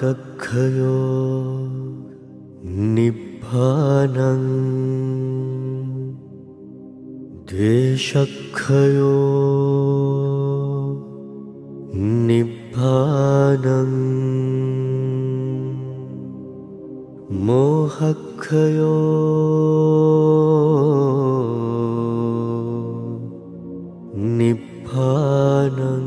රාගක්ඛයෝ නිබ්බානං ද්වේෂක්ඛයෝ නිබ්බානං මෝහක්ඛයෝ නිබ්බානං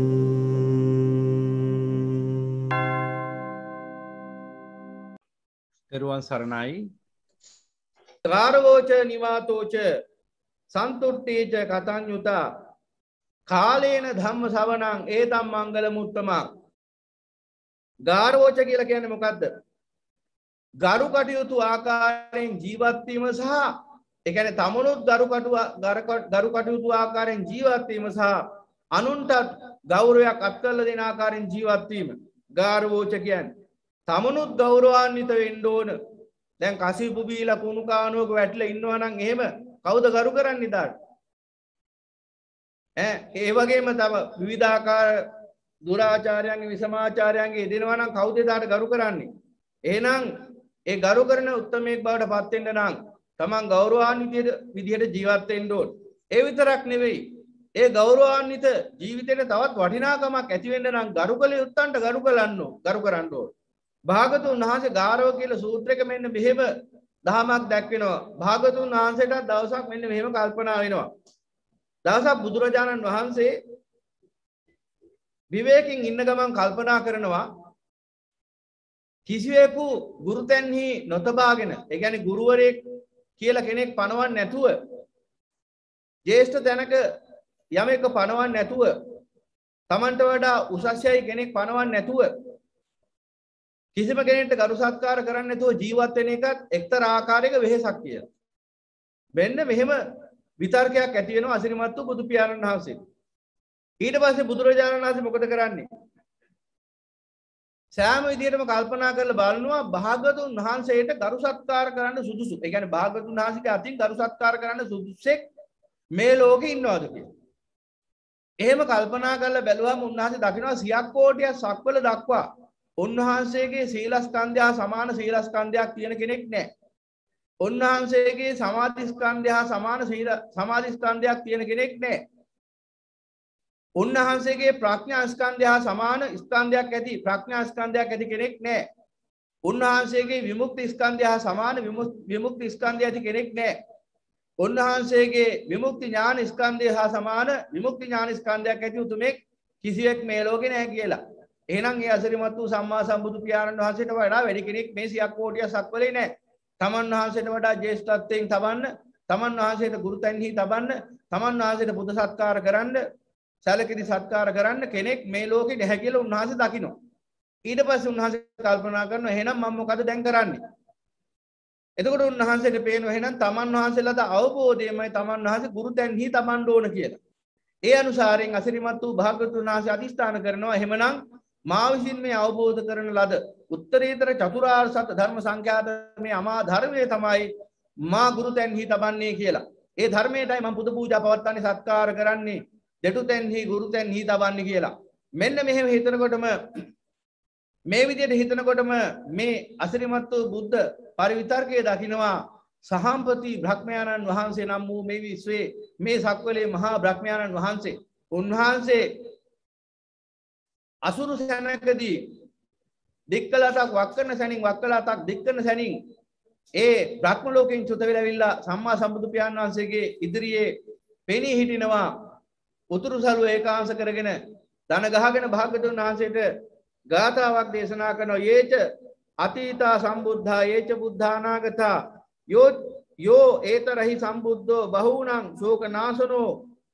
තෙරුවන් සරණයි. ගාරවෝච නිවාතෝච සන්තුට්ඨීච කතඤ්ඤුතා කාලේන ධම්ම ශ්‍රවණං ඒතම් මංගල මුත්තමං. ගාරවෝච කියලා කියන්නේ මොකද්ද? ගරු කටයුතු ආකාරයෙන් ජීවත් වීම සහ ඒ කියන්නේ තමනුත් ගරු කටයුතු ආකාරයෙන් ජීවත් වීම සහ අනුන්ට ගෞරවයක් අත්කරලා දෙන ආකාරයෙන් ජීවත් වීම ගාරවෝච කියන්නේ. තමනුත් ගෞරවාන්විත වෙන්න ඕන. දැන් කසිපු බීලා කුණු කානුවක වැටිලා ඉන්නවා නම් එහෙම කවුද ගරු කරන්නේ ඉදාට? ඒ වගේම තව විවිධාකාර දුරාචාරයන්ගේ විසමාචාරයන්ගේ දෙනවා නම් කවුද ඉදාට ගරු කරන්නේ? එහෙනම් ඒ ගරු කරන උත්මයෙක් බවට පත් වෙන්න නම් තමන් ගෞරවාන්විත විදිහට ජීවත් වෙන්න ඕන. ඒ විතරක් නෙවෙයි. ඒ ගෞරවාන්විත ජීවිතේට තවත් වටිනාකමක් ඇති වෙන්න නම් ගරු කළ යුත්තන්ට ගරු කරන්න ඕන. භාගතුන් වහන්සේ ගාරව කියලා සූත්‍රයක මෙන්න මෙහෙම දහමක් දැක්වෙනවා. භාගතුන් වහන්සේට දවසක් මෙන්න මෙහෙම කල්පනා වෙනවා. දවසක් බුදුරජාණන් වහන්සේ විවේකයෙන් ඉන්න ගමන් කල්පනා කරනවා කිසිවෙකු ගුරුතැන්හි නොතබාගෙන, ඒ කියන්නේ ගුරුවරයෙක් කියලා කෙනෙක් පනවන්නේ නැතුව, ජේෂ්ඨ තැනක යමෙක් පනවන්නේ නැතුව, Tamanට වඩා උසස්යයි කෙනෙක් පනවන්නේ නැතුව, කිසිම කෙනෙක්ට ගරු සත්කාර කරන්නේ නැතුව ජීවත් වෙන එකත් එක්තරා ආකාරයක වෙහෙසක් කියලා. මෙන්න මෙහෙම විතර්කයක් ඇති වෙනවා අසිරිමත් වූ බුදු පියාණන් වහන්සේ. ඊට පස්සේ බුදුරජාණන් වහන්සේ මොකද කරන්නේ? සෑම විදියටම කල්පනා කරලා බලනවා භාගතුන් වහන්සේට ගරු සත්කාර කරන්න සුදුසු. ඒ කියන්නේ භාගතුන් වහන්සේගේ අතින් ගරු සත්කාර කරන්න සුදුසෙක් මේ ලෝකේ ඉන්නවද කියලා. එහෙම කල්පනා කරලා බැලුවම උන්වහන්සේ දකිනවා 100ක් කෝටියක් සක්වල දක්වා උන්වහන්සේගේ සීලස්කන්ධය සමාන සීලස්කන්ධයක් තියෙන කෙනෙක් නැහැ. උන්වහන්සේගේ සමාධි ස්කන්ධය සමාන සමාධි ස්කන්ධයක් තියෙන කෙනෙක් නැහැ. උන්වහන්සේගේ ප්‍රඥා ස්කන්ධය සමාන ස්කන්ධයක් ඇති ප්‍රඥා ස්කන්ධයක් ඇති කෙනෙක් නැහැ. උන්වහන්සේගේ විමුක්ති ස්කන්ධය සමාන විමුක්ති ස්කන්ධය ඇති කෙනෙක් නැහැ. උන්වහන්සේගේ විමුක්ති ඥාන ස්කන්ධය සමාන විමුක්ති ඥාන ස්කන්ධයක් ඇති උතුමෙක් කිසිවෙක් මේ ලෝකේ නැහැ කියලා. එහෙනම් ඒ අසිරිමත් වූ සම්මා සම්බුදු පියාණන් වහන්සේට වඩා වැඩි කෙනෙක් මේ 100ක් කෝටියක් සක්වලේ නැහැ. තමන් වහන්සේට වඩා ජේෂ්ඨත්වයෙන් තබන්න, තමන් වහන්සේට ගුරුතැන්හි තබන්න, තමන් වහන්සේට බුද්ධ සත්කාර කරන්න, සැලකිලි සත්කාර කරන්න කෙනෙක් මේ ලෝකේ නැහැ කියලා උන්වහන්සේ දකිනවා. ඊට පස්සේ උන්වහන්සේ කල්පනා කරනවා එහෙනම් මම මොකද දැන් කරන්නේ? එතකොට උන්වහන්සේට පේනවා එහෙනම් තමන් වහන්සේලාට අවබෝධයමයි තමන් වහන්සේ ගුරුතැන්හි තබන්න ඕන කියලා. ඒ අනුසාරයෙන් අසිරිමත් වූ භාග්‍යවතුන් වහන්සේ අධිෂ්ඨාන කරනවා එහෙමනම් මා විසින් මේ අවබෝධ කරන ලද උත්තරීතර චතුරාර්ය සත්‍ය ධර්ම සංඛ්‍යාත මේ අමා ධර්මයේ තමයි මා ගුරුතැන්හි තබන්නේ කියලා. ඒ ධර්මයටයි මම පුද පූජා පවත්වන්නේ සත්කාර කරන්නේ දෙටුතැන්හි ගුරුතැන්හි තබන්නේ කියලා. මෙන්න මෙහෙම හිතනකොටම මේ විදිහට හිතනකොටම මේ අසිරිමත් වූ බුද්ධ පරිවිතර්කයේ දකින්නවා සහම්පති බ්‍රහ්මයාණන් වහන්සේ නම් වූ මේ විශ්වයේ මේ සක්වලේ මහා බ්‍රහ්මයාණන් වහන්සේ උන්වහන්සේ අසුරු සැනකදී දික්කලතක් වක්කන සැනින් වක්කලතක් දික්කන සැනින් ඒ බ්‍රහ්ම ලෝකෙන් චුත වෙලාවිල්ලා සම්මා සම්බුදු පියාණන් වහන්සේගේ ඉදිරියේ පෙනී හිටිනවා. උතුරු සළුව ඒකාංශ කරගෙන දන ගහගෙන භාග්‍යවතුන් වහන්සේට ගාථාවක් දේශනා කරනවා. යේච අතීතා සම්බුද්ධා යේච බුද්ධානාගතා යෝ ඒතරහි සම්බුද්ධෝ බහූනං ශෝක නාශනෝ.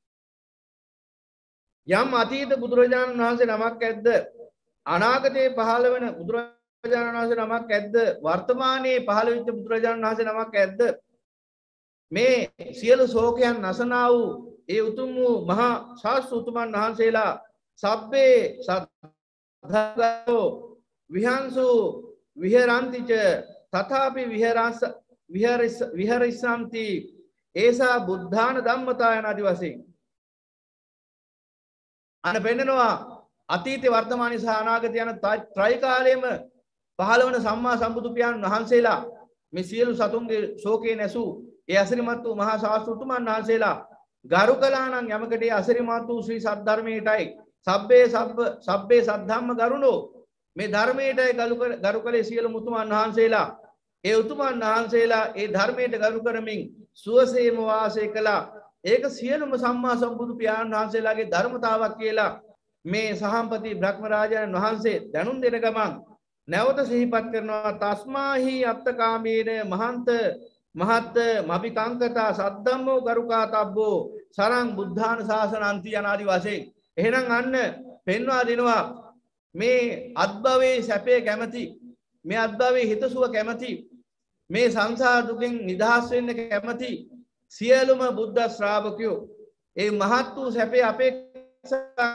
යම් අතීත බුදුරජාණන් වහන්සේ නමක් ඇද්ද, අනාගතයේ පහළ වෙන බුදුරජාණන් වහන්සේ නමක් ඇද්ද, වර්තමානයේ පහළ වෙච්ච බුදුරජාණන් වහන්සේ නමක් ඇද්ද, මේ සියලු ශෝකයන් නැසනා වූ ඒ උතුම් වූ මහා ශාස්ත්‍ර උතුමන් වහන්සේලා සබ්බේ සද්ධාගතෝ විහංසු විහෙරන්තිච තථාපි විහරිස්සanti ඒසා බුද්ධාන ධම්මතායන ආදි වශයෙන් අන පෙන්නනවා අතීතේ වර්තමානයේ සහ අනාගතය යන ත්‍රිකාලයේම පහළ වන සම්මා සම්බුදු පියාණන් වහන්සේලා මේ සියලු සතුන්ගේ ශෝකේ නැසූ ඒ අසිරිමත් වූ මහා ශාස්ත්‍රතුමන් වහන්සේලා ගරු කළා නම් යමකට ඒ අසිරිමත් වූ ශ්‍රී සද්ධර්මයටයි සබ්බේ සද්ධම්ම ගරුණෝ මේ ධර්මයටයි ගරු කළේ සියලු මුතුමන් වහන්සේලා ඒ උතුමන් වහන්සේලා ඒ ධර්මයට ගරු කරමින් සුවසේම වාසය කළා ඒක සියලුම සම්මා සම්බුදු පියාණන් වහන්සේලාගේ ධර්මතාවක් කියලා මේ සහම්පති බ්‍රහ්මරාජයන් වහන්සේ දැනුම් දෙන ගමන් නැවත සිහිපත් කරනවා තස්මාහි අත්තකාමීන මහත් මබිකංකතා සද්ධම්මෝ ගරුකාතබ්බෝ සරං බුද්ධාන ශාසනන්ති අනාදි වශයෙන් එහෙනම් අන්න පෙන්වා දෙනවා මේ අත්භවයේ සැපේ කැමැති මේ අත්භවයේ හිතසුව කැමැති මේ සංසාර දුකෙන් නිදහස් වෙන්න කැමැති සියලුම බුද්ධ ශ්‍රාවකයෝ ඒ මහත් වූ සැපේ අපේක්ෂා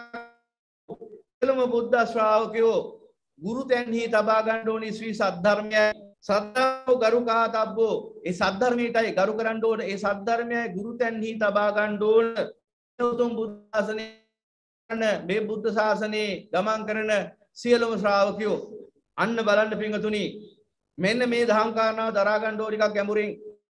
සියලුම බුද්ධ ශ්‍රාවකයෝ ගුරු තැන්හි තබා ගන්න ඕනි ශ්‍රී සද්ධර්මයයි සද්ධාව ගරුකාතබ්බෝ ඒ සද්ධර්මයටයි ගරු කරන්න ඕන ඒ සද්ධර්මයයි ගුරු තැන්හි තබා ගන්න ඕන උතුම් බුද්ධ ශාසනය මේ බුද්ධ ශාසනයේ ගමන් කරන සියලුම ශ්‍රාවකයෝ අන්න බලන්න පින්වතුනි මෙන්න මේ දහම් කාරණාව දරා ගන්න ඕන ටිකක් ගැඹුරින්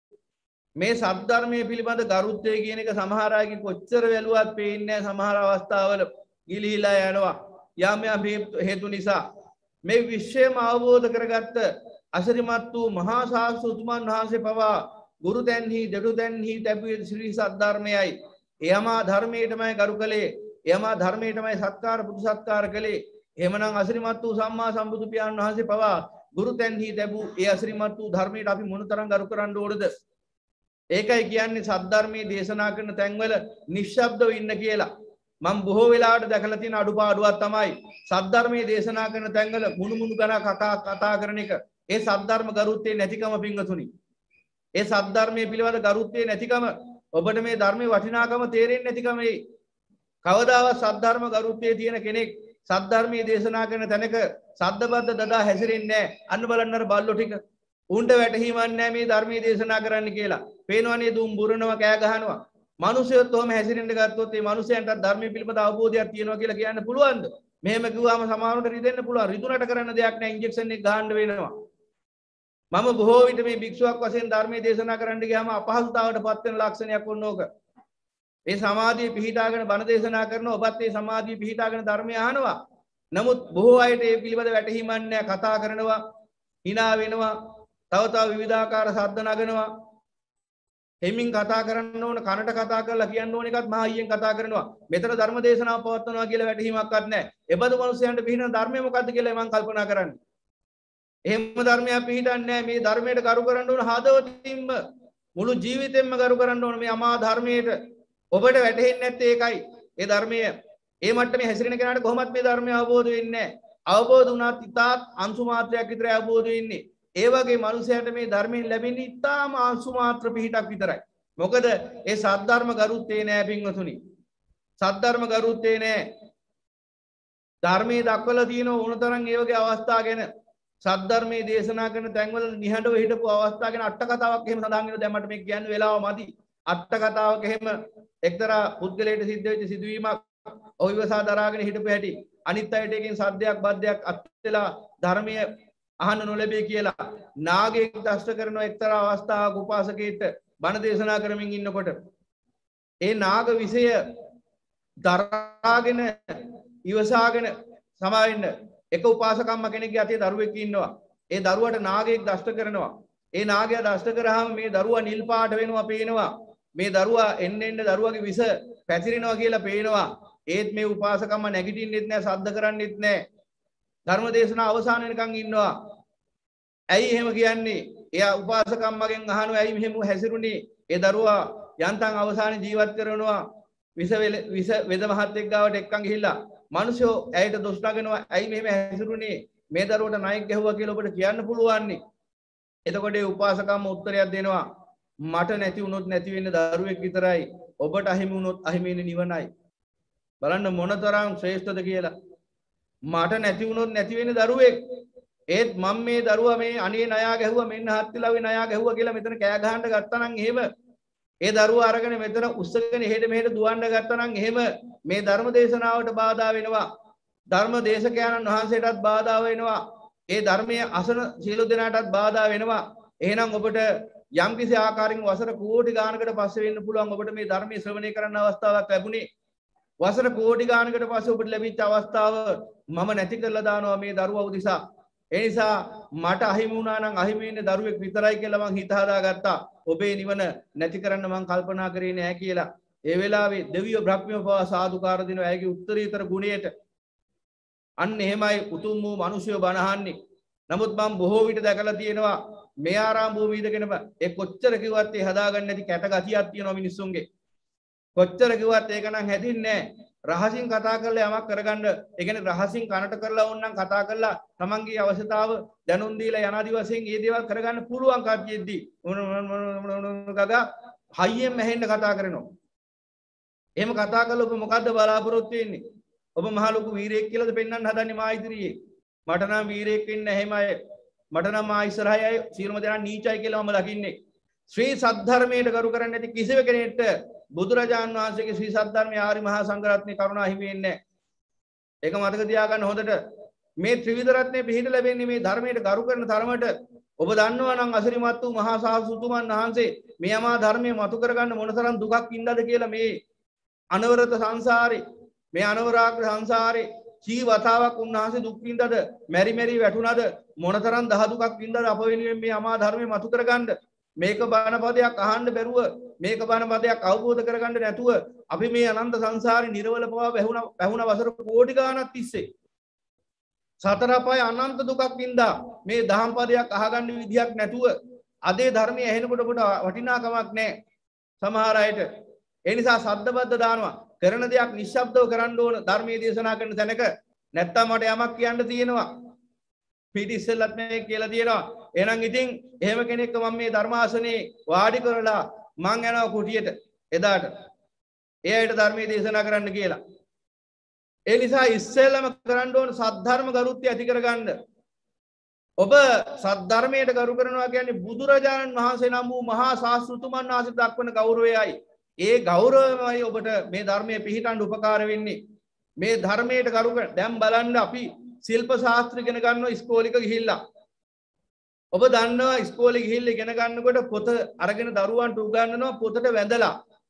මේ සද්ධර්මයේ පිළිබඳ ගරුත්වය කියන එක සමහර අයගේ කොච්චර වැළුවත් පේන්නේ සමහර අවස්ථාවල ගිලිහිලා යනවා යම් හේතු නිසා මේ විශ්වයම අවබෝධ කරගත්ත අසිරිමත් වූ මහා ශාස්ත්‍රතුමන් වහන්සේ පවා ගුරු තැන්හි දෙඩු තැන්හි තැබුවේ ශ්‍රී සද්ධර්මයයි එයමා ධර්මයටමයි ගරු කළේ එයමා ධර්මයටමයි සත්කාර බුදු සත්කාර කළේ එහෙමනම් අසිරිමත් වූ සම්මා සම්බුදු පියාණන් වහන්සේ පවා ගුරු තැන්හි තැබූ ඒ අසිරිමත් වූ ධර්මයට අපි මොනතරම් ගරු කරන්න ඕනද ඒකයි කියන්නේ සද්ධර්මයේ දේශනා කරන තැන්වල නිශ්ශබ්දව ඉන්න කියලා මම බොහෝ වෙලාවට දැකලා තියෙන අඩුපාඩුවක් තමයි සද්ධර්මයේ දේශනා කරන තැන්වල මුණු ගණන් කතා කරන එක ඒ සද්ධර්ම ගරුත්වයේ නැතිකම පිංගතුනි ඒ සද්ධර්මයේ පිළිබඳ ගරුත්වයේ නැතිකම ඔබට මේ ධර්මයේ වටිනාකම තේරෙන්නේ නැතිකම ඒ කවදාවත් සද්ධර්ම ගරුත්වයේ තියෙන කෙනෙක් සද්ධර්මයේ දේශනා කරන තැනක සද්දබද්ද දදා හැසිරෙන්නේ නැහැ අන්න බලන්න අර බල්ලෝ ටික උන්ට වැටහිමක් නැහැ මේ ධර්මයේ දේශනා කරන්න කියලා පේනවනේ දුම් බුරනවා කෑ ගහනවා මිනිස්සුත් ඔහම හැසිරෙන්න ගත්තොත් මේ මිනිසයන්ට ධර්මයේ පිළිබඳ අවබෝධයක් තියෙනවා කියලා කියන්න පුළුවන්ද මෙහෙම කිව්වම සමහරවිට රිදෙන්න පුළුවන් රිදුනට කරන්න දෙයක් නැහැ ඉන්ජෙක්ෂන් එක ගහන්න වෙනවා මම බොහෝ විට මේ භික්ෂුවක් වශයෙන් ධර්මයේ දේශනා කරන්න ගියාම අපහසුතාවටපත් වෙන ලක්ෂණයක් වුණ ඕක මේ සමාධිය පිහිටාගෙන බණ දේශනා කරන ඔබත් මේ සමාධිය පිහිටාගෙන ධර්මය අහනවා නමුත් බොහෝ අයට මේ පිළිබඳ වැටහීමක් නැහැ කතා කරනවා hina වෙනවා තව විවිධාකාර ශබ්ද නගනවා එමින් කතා කරන්න ඕන කනට කතා කරලා කියන්න ඕන එකත් මහා අයියෙන් කතා කරනවා මෙතන ධර්ම දේශනාව පවත්වනවා කියලා වැටහීමක්වත් නැහැ එබඳු මිනිසයන්ට පිහින ධර්මය මොකද්ද කියලා මම කල්පනා කරන්නේ එහෙම ධර්මයක් පිහිටන්නේ නැහැ මේ ධර්මයට කරු කරන්න ඕන හදවතින්ම මුළු ජීවිතෙන්ම කරු කරන්න ඕන මේ අමා ධර්මයට ඔබට වැටහෙන්නේ නැත්තේ ඒකයි ඒ ධර්මයේ ඒ මට්ටමේ හැසිරෙන කෙනාට කොහොමත් මේ ධර්මය අවබෝධ වෙන්නේ නැහැ අවබෝධ වුණාත් ඉතාත් අංශු මාත්‍රයක් විතරයි අවබෝධ වෙන්නේ ඒ වගේ මිනිසයාට මේ ධර්මයෙන් ලැබෙන්නේ ඉතාම අංශු මාත්‍ර පිහිටක් විතරයි මොකද ඒ සද්ධර්ම ගරුත්වේ නෑ පින්වතුනි සද්ධර්ම ගරුත්වේ නෑ ධර්මයේ දක්වලා තියෙන උණතරන් ඒ වගේ අවස්ථා ගැන සද්ධර්මයේ දේශනා කරන තැන්වල නිහඬව හිටපු අවස්ථා ගැන අට කතාවක් එහෙම සඳහන් වෙනවා දැන් මට මේක කියන්න වෙලාව මදි අට කතාවක එහෙම එක්තරා පුද්ගලයෙක් සිද්ධ වෙච්ච සිදුවීමක් ඔවිවසා දරාගෙන හිටපු හැටි අනිත් අයට එකකින් සද්දයක් බද්දයක් අත්දලා ධර්මයේ අහන්න නොලැබේ කියලා නාගයෙක් දෂ්ට කරන එක්තරා අවස්ථාවක උපාසකයෙක්ට බණ දේශනා කරමින් ඉන්නකොට ඒ නාග විෂය දරාගෙන ඉවසාගෙන සමාවෙන්න එක උපාසකම්ම කෙනෙක්ගේ අතේ දරුවෙක් ඉන්නවා ඒ දරුවට නාගයෙක් දෂ්ට කරනවා ඒ නාගයා දෂ්ට කරාම මේ දරුවා නිල් පාට වෙනවා පේනවා මේ දරුවා එන්න දරුවාගේ විෂ පැතිරෙනවා කියලා පේනවා ඒත් මේ උපාසකම්ම නැගිටින්නෙත් නැහැ සද්ද කරන්නෙත් නැහැ ධර්ම දේශනා අවසන් වෙනකන් ඉන්නවා ඇයි එහෙම කියන්නේ එයා උපාසකම්මගෙන් අහනවා ඇයි මෙහෙම හැසිරුනේ ඒ දරුවා යන්තම් අවසානයේ ජීවත් කරනවා විස වෙද මහත්තයෙක් ගාවට එක්කන් ගිහිල්ලා මිනිස්සු ඇයට දොස් නගනවා ඇයි මෙහෙම හැසිරුනේ මේ දරුවට ණයෙක් ගැහුවා කියලා ඔබට කියන්න පුළුවන්නේ එතකොට ඒ උපාසකම්ම උත්තරයක් දෙනවා මට නැති වුණොත් නැති වෙන්නේ දරුවෙක් විතරයි ඔබට අහිමි වුණොත් අහිමි වෙන්නේ නිවනයි බලන්න මොනතරම් ශ්‍රේෂ්ඨද කියලා මට නැති වුණොත් නැති වෙන්නේ දරුවෙක් ඒත් මම මේ දරුවා මේ අනේ ණයා ගැහුවා මෙන්න හත්තිලාවේ ණයා ගැහුවා කියලා මෙතන කෑ ගහන්න ගත්තා නම් එහෙම ඒ දරුවා අරගෙන මෙතන උස්සගෙන එහෙට මෙහෙට දුවන්න ගත්තා නම් එහෙම මේ ධර්ම දේශනාවට බාධා වෙනවා ධර්ම දේශකයන්න් වහන්සේටත් බාධා වෙනවා. ඒ ධර්මයේ අසන සියලු දෙනාටත් බාධා වෙනවා. එහෙනම් ඔබට යම්කිසි ආකාරයෙන් වසර කෝටි ගානකට පස්සේ වෙන්න පුළුවන් ඔබට මේ ධර්මයේ ශ්‍රවණය කරන්න අවස්ථාවක් ලැබුණේ. වසර කෝටි ගානකට පස්සේ ඔබට ලැබිච්ච අවස්ථාව මම නැති කරලා දානවා මේ දරුවව දිසා. ඒ නිසා මට අහිමි වුණා නම් අහිමි වෙන්නේ දරුවෙක් විතරයි කියලා මං හිත හදාගත්තා. ඔබේ නිවන නැති කරන්න මං කල්පනා කරේ නෑ කියලා. ඒ වෙලාවේ දෙවියෝ බ්‍රහ්මියෝ පවා සාදුකාර දෙනවා ඇගේ උත්තරීතර ගුණයට. අන්න එහෙමයි උතුම් වූ මිනිසයෝ බණහන්නේ. නමුත් මම බොහෝ විට දැකලා තියෙනවා මේ ආරාම භූමිය ඉදගෙන ඒ කොච්චර කිව්වත් ඒ හදාගන්න නැති කැට ගතියක් තියෙනවා මිනිස්සුන්ගේ. කොච්චර කිව්වත් ඒක නම් හැදින්නේ නැහැ. රහසින් කතා කරලා යමක් කරගන්න, ඒ කියන්නේ රහසින් කනට කරලා ඕනනම් කතා කරලා තමන්ගේ අවශ්‍යතාව දැනුම් දීලා යනාදි වශයෙන් මේ දේවල් කරගන්න පුළුවන් කට්ටියෙද්දි ගගා හයියෙන් ඇහෙන්න කතා කරනවා. එහෙම කතා කළොත් ඔබ මොකද්ද බලාපොරොත්තු වෙන්නේ? ඔබ මහ ලොකු වීරයෙක් කියලාද පෙන්වන්න හදන්නේ මා ඉදිරියේ? මට නම් වීරයෙක් වෙන්න එහෙම අය මට නම් මා ඉස්සරහයි අය සියලුම දෙනා නීචයි කියලා මම දකින්නේ. ශ්‍රී සද්ධර්මයට කරු කරන්නේ නැති කිසිම කෙනෙක්ට බුදුරජාන් වහන්සේගේ ශ්‍රී සද්ධර්මයේ ආරි මහා සංඝරත්නයේ කරුණා හිමි වෙන්නේ නැහැ. ඒක මතක තියාගන්න හොඳට. මේ ත්‍රිවිධ රත්නයේ පිහිට ලැබෙන්නේ මේ ධර්මයට කරු කරන තරමට. ඔබ දන්නවා නම් අසිරිමත් වූ මහා සාසුතුමන් වහන්සේ මේ අමා ධර්මයේ මතු කරගන්න මොනතරම් දුකක් ඉන්නද කියලා මේ අනවරත සංසාරේ මේ අනවරාග්‍ර සංසාරේ කී වතාවක් උන්වහන්සේ දුක් විඳද මෙරි මෙරි වැටුණද මොනතරම් දහ දුකක් විඳද අප වෙනුවෙන් මේ අමා ධර්මයේ මතු කරගන්න මේක බණපදයක් අහන්න බැරුව මේක බණපදයක් අවබෝධ කරගන්න නැතුව අපි මේ අනන්ත සංසාරේ නිර්වල පවා වැහුණ වසර කෝටි ගාණක් තිස්සේ සතර අපාය අනන්ත දුකක් විඳා මේ දහම් පදයක් අහගන්න විදියක් නැතුව අදේ ධර්මයේ ඇහෙනකොට ඔබට වටිනාකමක් නැහැ සමහර අයට. ඒ නිසා සද්දබද්ද දානවා. කරන දෙයක් නිශ්ශබ්දව කරන්න ඕන ධර්මයේ දේශනා කරන තැනක. නැත්තම් මට යමක් කියන්න තියෙනවා. පිට ඉස්සෙල්ලත් මේ කියලා තියෙනවා. එහෙනම් ඉතින් එහෙම කෙනෙක්ව මම මේ ධර්මාසනේ වාඩි කරලා මං යනවා කුටියට එදාට. ඒ අයට ධර්මයේ දේශනා කරන්න කියලා. ඒ නිසා ඉස්සෙල්ලම කරන්න ඕන සද්ධර්ම ගරුත්වය ඇති කරගන්න. ඔබ සද්ධර්මයට ගරු කරනවා කියන්නේ බුදුරජාණන් වහන්සේ නම් වූ මහා ශාස්ත්‍රතුමන් වහන්සේ දක්වන ගෞරවයයි. ඒ ගෞරවයමයි ඔබට මේ ධර්මයේ පිහිටන්න උපකාර වෙන්නේ. මේ ධර්මයට කරු කර දැන් බලන්න අපි ශිල්ප ශාස්ත්‍ර ඉගෙන ගන්නවා ඉස්කෝලේක ගිහිල්ලා. ඔබ දන්නවා ඉස්කෝලේ ගිහිල්ලා ඉගෙන ගන්නකොට පොත අරගෙන දරුවන්ට උගන්වනවා පොතට වැඳලා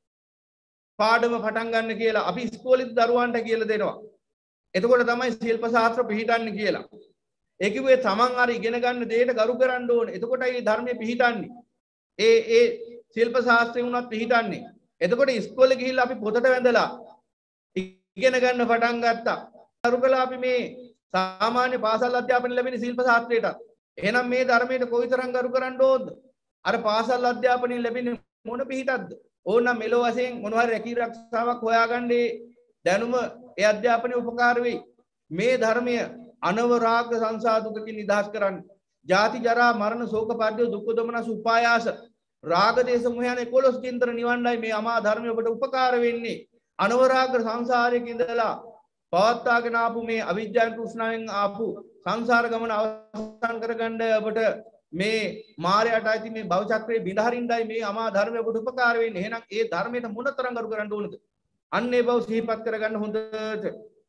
පාඩම පටන් ගන්න කියලා අපි ඉස්කෝලේත් දරුවන්ට කියලා දෙනවා. එතකොට තමයි ශිල්ප ශාස්ත්‍ර පිහිටන්නේ කියලා. ඒ කිව්වේ තමන් අර ඉගෙන ගන්න දෙයට ගරු කරන්න ඕනේ. එතකොටයි මේ ධර්මයේ පිහිටන්නේ. ඒ ශිල්ප ශාස්ත්‍රය උනත් පිහිටන්නේ. එතකොට ඉස්කෝලේ ගිහිල්ලා අපි පොතට වැඳලා ඉගෙන ගන්න පටන් ගත්තා. කරු කළා අපි මේ සාමාන්‍ය පාසල් අධ්‍යාපනය ලැබෙන ශිල්ප ශාස්ත්‍රයට. එහෙනම් මේ ධර්මයට කොයිතරම් කරු කරන්න ඕනද? අර පාසල් අධ්‍යාපනය ලැබෙන මොන පිහිටක්ද? ඕනනම් මෙලෝ වශයෙන් මොනවා හරි රැකී ආරක්ෂාවක් හොයාගන්නේ දැනුම ඒ අධ්‍යාපනයේ උපකාර වෙයි. මේ ධර්මය අනවරාග සංසාදුකකින් නිදහස් කරන්න. ජාති ජරා මරණ ශෝක පරිදේ දුක් දොමනස් උපායාස රාග දේශ මොහයන 11 කින්තර නිවන්නයි මේ අමා ධර්මය ඔබට උපකාර වෙන්නේ. අනවරාග සංසාරයේ ඉඳලා පවත්වාගෙන ආපු මේ අවිජ්ජා තෘෂ්ණාවෙන් ආපු සංසාර ගමන අවසන් කරගන්න ඔබට මේ මායයට ඇති මේ භව චක්‍රේ බිඳහරින්නයි මේ අමා ධර්මය ඔබට උපකාර වෙන්නේ. එහෙනම් ඒ ධර්මයට මොනතරම් කරු කරන්න ඕනද? අන්නේ බව සිහිපත් කරගන්න හොඳට.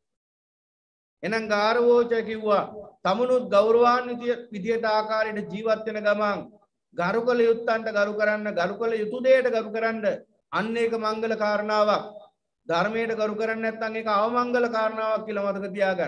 එහෙනම් ගාරවෝච කිව්වා තමනුත් ගෞරවාන්විත විදියට ආකාරයට ජීවත් වෙන ගමන් ගරු කළ යුත්තන්ට ගරු කරන්න, ගරු කළ යුතු දෙයට ගරු කරන්න. අන්න ඒක මංගල කාරණාවක්. ධර්මයට ගරු කරන්නේ නැත්නම් ඒක අවමංගල කාරණාවක් කියලා මතක තියාගන්න.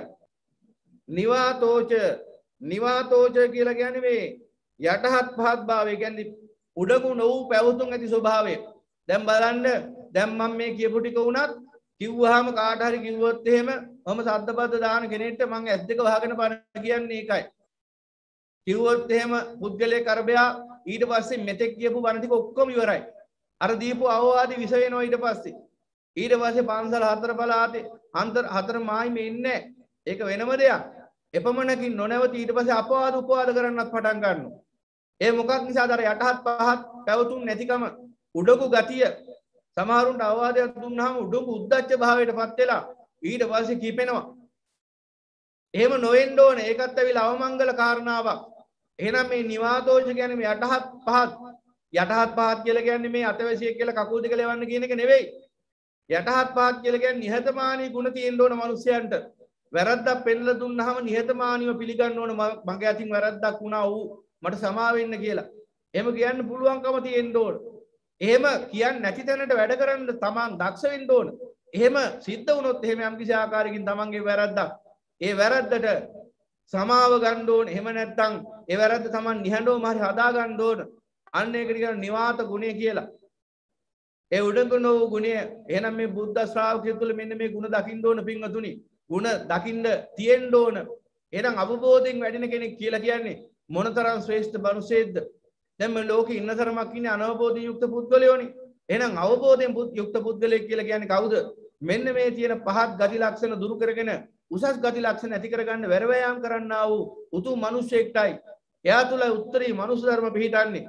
නිවාතෝච කියලා කියන්නේ මේ යටහත් පහත් භාවය කියන්නේ උඩගු නොවු පැවතුම් ඇති ස්වභාවය. දැන් බලන්න දැන් මම මේ කියපු ටික උනත් කිව්වහම කාට හරි කිව්වොත් එහෙම මම සද්දබද්ද දාන කෙනෙක්ට මම S2 වහගෙන බණ කියන්නේ ඒකයි. කිව්වොත් එහෙම පුද්ගලයේ කරබයා ඊට පස්සේ මෙතෙක් කියපු බණ ටික ඔක්කොම ඉවරයි. අර දීපු අවවාදි විස වෙනවා ඊට පස්සේ. ඊට පස්සේ පන්සල හතර පළාතේ හතර මායිමේ ඉන්නේ. ඒක වෙනම දෙයක්. එපමණකින් නොනවති ඊට පස්සේ අපවාද උපවාද කරන්නත් පටන් ගන්නවා. ඒ මොකක් නිසාද? අර යටහත් පහත් පැවතුම් නැතිකම උඩගු ගතිය සමහරුන්ට අවවාදයක් දුන්නාම උඩගු උද්දච්ච භාවයටපත් වෙලා ඊට පස්සේ කිපෙනවා. එහෙම නොවෙන්න ඕනේ. ඒකත් ඇවිල්ලා අවමංගල කාරණාවක්. එහෙනම් මේ නිවාතෝෂ කියන්නේ මේ යටහත් පහත් කියලා කියන්නේ මේ අතවැසියෙක් කියලා කකුල් දෙක ලෙවන්න කියන එක නෙවෙයි. යටහත් පහත් කියලා කියන්නේ නිහතමානී ගුණ තියෙන්න ඕන මිනිසයන්ට. වැරද්දක් පෙන්ලා දුන්නාම නිහතමානීව පිළිගන්න ඕන මගේ අතින් වැරද්දක් වුණා ඌ මට සමා වෙන්න කියලා. එහෙම කියන්න පුළුවන්කම තියෙන්න ඕන. එහෙම කියන්නේ නැති තැනට වැඩ කරන්න තමන් දක්ෂ වෙන්න ඕන. එහෙම සිද්ධ වුණොත් එහෙම යම්කිසි ආකාරයකින් තමන්ගේ වැරද්දක් ඒ වැරද්දට සමාව ගන්න ඕන. එහෙම නැත්නම් ඒ වැරද්ද තමන් නිහඬවම හරි හදා ගන්න ඕන. අන්න ඒකට කියන නිවාත ගුණය කියලා. ඒ උඩඟුණ වූ ගුණය එහෙනම් මේ බුද්ධ ශ්‍රාවකය තුළ මෙන්න මේ ගුණ දකින්න ඕන පින්වතුනි. ගුණ දකින්න තියෙන්න ඕන. එහෙනම් අවබෝධයෙන් වැඩෙන කෙනෙක් කියලා කියන්නේ මොනතරම් ශ්‍රේෂ්ඨ මනුස්සයෙක්ද? දැන් මේ ලෝකේ ඉන්න තරමක් ඉන්නේ අනවබෝධයෙන් යුක්ත පුද්ගලයෝනේ. එහෙනම් අවබෝධයෙන් යුක්ත පුද්ගලයෙක් කියලා කියන්නේ කවුද? මෙන්න මේ තියෙන පහත් ගති ලක්ෂණ දුරු කරගෙන උසස් ගති ලක්ෂණ ඇති කරගන්න වැරවැයාම් කරන්නා වූ උතුම් මිනිසෙක්ටයි එයා තුල උත්තරී මනුස්ස ධර්ම පිහිටන්නේ.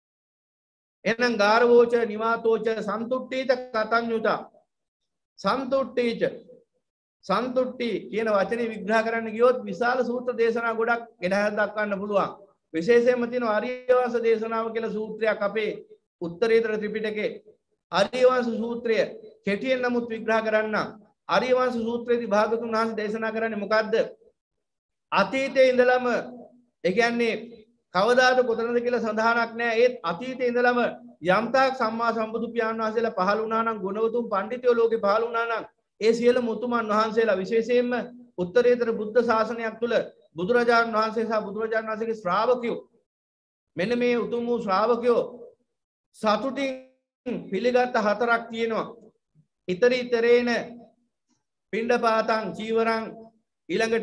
එහෙනම් ගාරවෝච නිවාතෝච සන්තුට්ඨීත කතඤ්ඤුත සන්තුට්ඨීච සන්තුට්ටි කියන වචනේ විග්‍රහ කරන්න ගියොත් විශාල සූත්‍ර දේශනා ගොඩක් ගෙනහැර දක්වන්න පුළුවන්. විශේෂයෙන්ම තියෙන ආර්යවංශ දේශනාව කියලා සූත්‍රයක් අපේ උත්තරීතර ත්‍රිපිටකේ. ආර්යවංශ සූත්‍රය කෙටියෙන් නමුත් විග්‍රහ කරන්න. ආර්යවංශ සූත්‍රයේදී භාගතුන් වහන්සේ දේශනා කරන්නේ මොකද්ද? අතීතයේ ඉඳලම ඒ කියන්නේ කවදාද කොතනද කියලා සඳහනක් නැහැ. ඒත් අතීතයේ ඉඳලම යම්තාක් සම්මා සම්බුදු පියාණන් වහන්සේලා පහළ වුණා නම් ගුණවතුන් පඬිතුයෝ ලෝකේ පහළ වුණා නම් ඒ සියලු මුතුමන් වහන්සේලා විශේෂයෙන්ම උත්තරීතර බුද්ධ ශාසනයක් තුල බුදුරජාණන් වහන්සේ සහ බුදුරජාණන් වහන්සේගේ ශ්‍රාවකයෝ මෙන්න මේ උතුම් වූ ශ්‍රාවකයෝ සතුටින් පිළිගත් හතරක් තියෙනවා. ඊතරීතරේන පිණ්ඩපාතං චීවරං ඊළඟට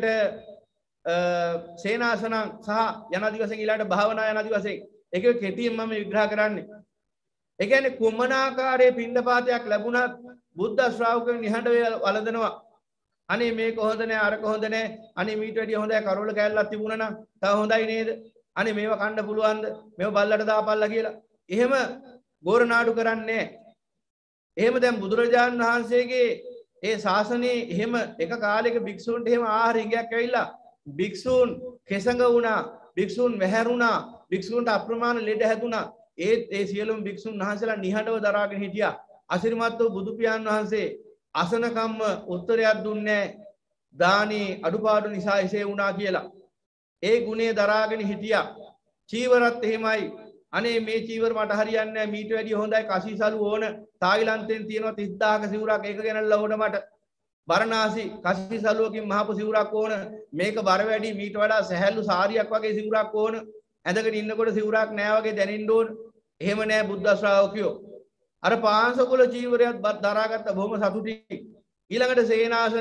සේනාසනං සහ යනාදි වශයෙන් ඊළඟට භාවනා යනාදි වශයෙන් ඒක කෙටියෙන් මම විග්‍රහ කරන්නේ. ඒ කියන්නේ කුමන ආකාරයේ පිණ්ඩපාතයක් ලැබුණත් බුද්ධ ශ්‍රාවකයන් නිහඬ වළඳනවා. අනේ මේක හොඳ නෑ අරක හොඳ නෑ. අනේ මීට වැඩිය හොඳයි කරවල කෑල්ලක් තිබුණා නම් තව හොඳයි නේද? අනේ මේව කන්න පුළුවන්ද? මේව බල්ලට දාපල්ලා කියලා. එහෙම ගෝරනාඩු කරන්නේ. එහෙම දැන් බුදුරජාණන් වහන්සේගේ ඒ ශාසනයේ එහෙම එක කාලයක භික්ෂූන්ට එහෙම ආහාර හිඟයක් ඇවිල්ලා භික්ෂූන් කෙසඟ වුණා, භික්ෂූන් වැහැරුණා, භික්ෂූන්ට අප්‍රමාණ ලෙඩ හැදුණා. ඒ සියලුම භික්ෂුන් වහන්සේලා නිහඬව දරාගෙන හිටියා. අසිරිමත් වූ බුදු පියාණන් වහන්සේ අසනකම්ම උත්තරයක් දුන්නේ දානි අඩුපාඩු නිසා එසේ වුණා කියලා. ඒ ගුණේ දරාගෙන හිටියා. චීවරත් එහෙමයි. අනේ මේ චීවර මට හරියන්නේ නැහැ. මීට වැඩිය හොඳයි කසිසලු ඕන. තායිලන්තෙන් තියෙනවා 30000ක සිවුරක් ඒක ගෙනල්ලා ඕන මට. බරණාසි කසිසලුවකින් මහපු සිවුරක් ඕන. මේක බර වැඩි මීට වඩා සැහැල්ලු සාරියක් වගේ සිවුරක් ඕන. ඇඳගෙන ඉන්නකොට සිවුරක් නැහැ වගේ දැනෙන්න ඕන. එහෙම නෑ බුද්ධ ශ්‍රාවකයෝ. අර පාංශකුල චීවරයත් දරාගත්ත බොහොම සතුටින්. ඊළඟට සේනාසන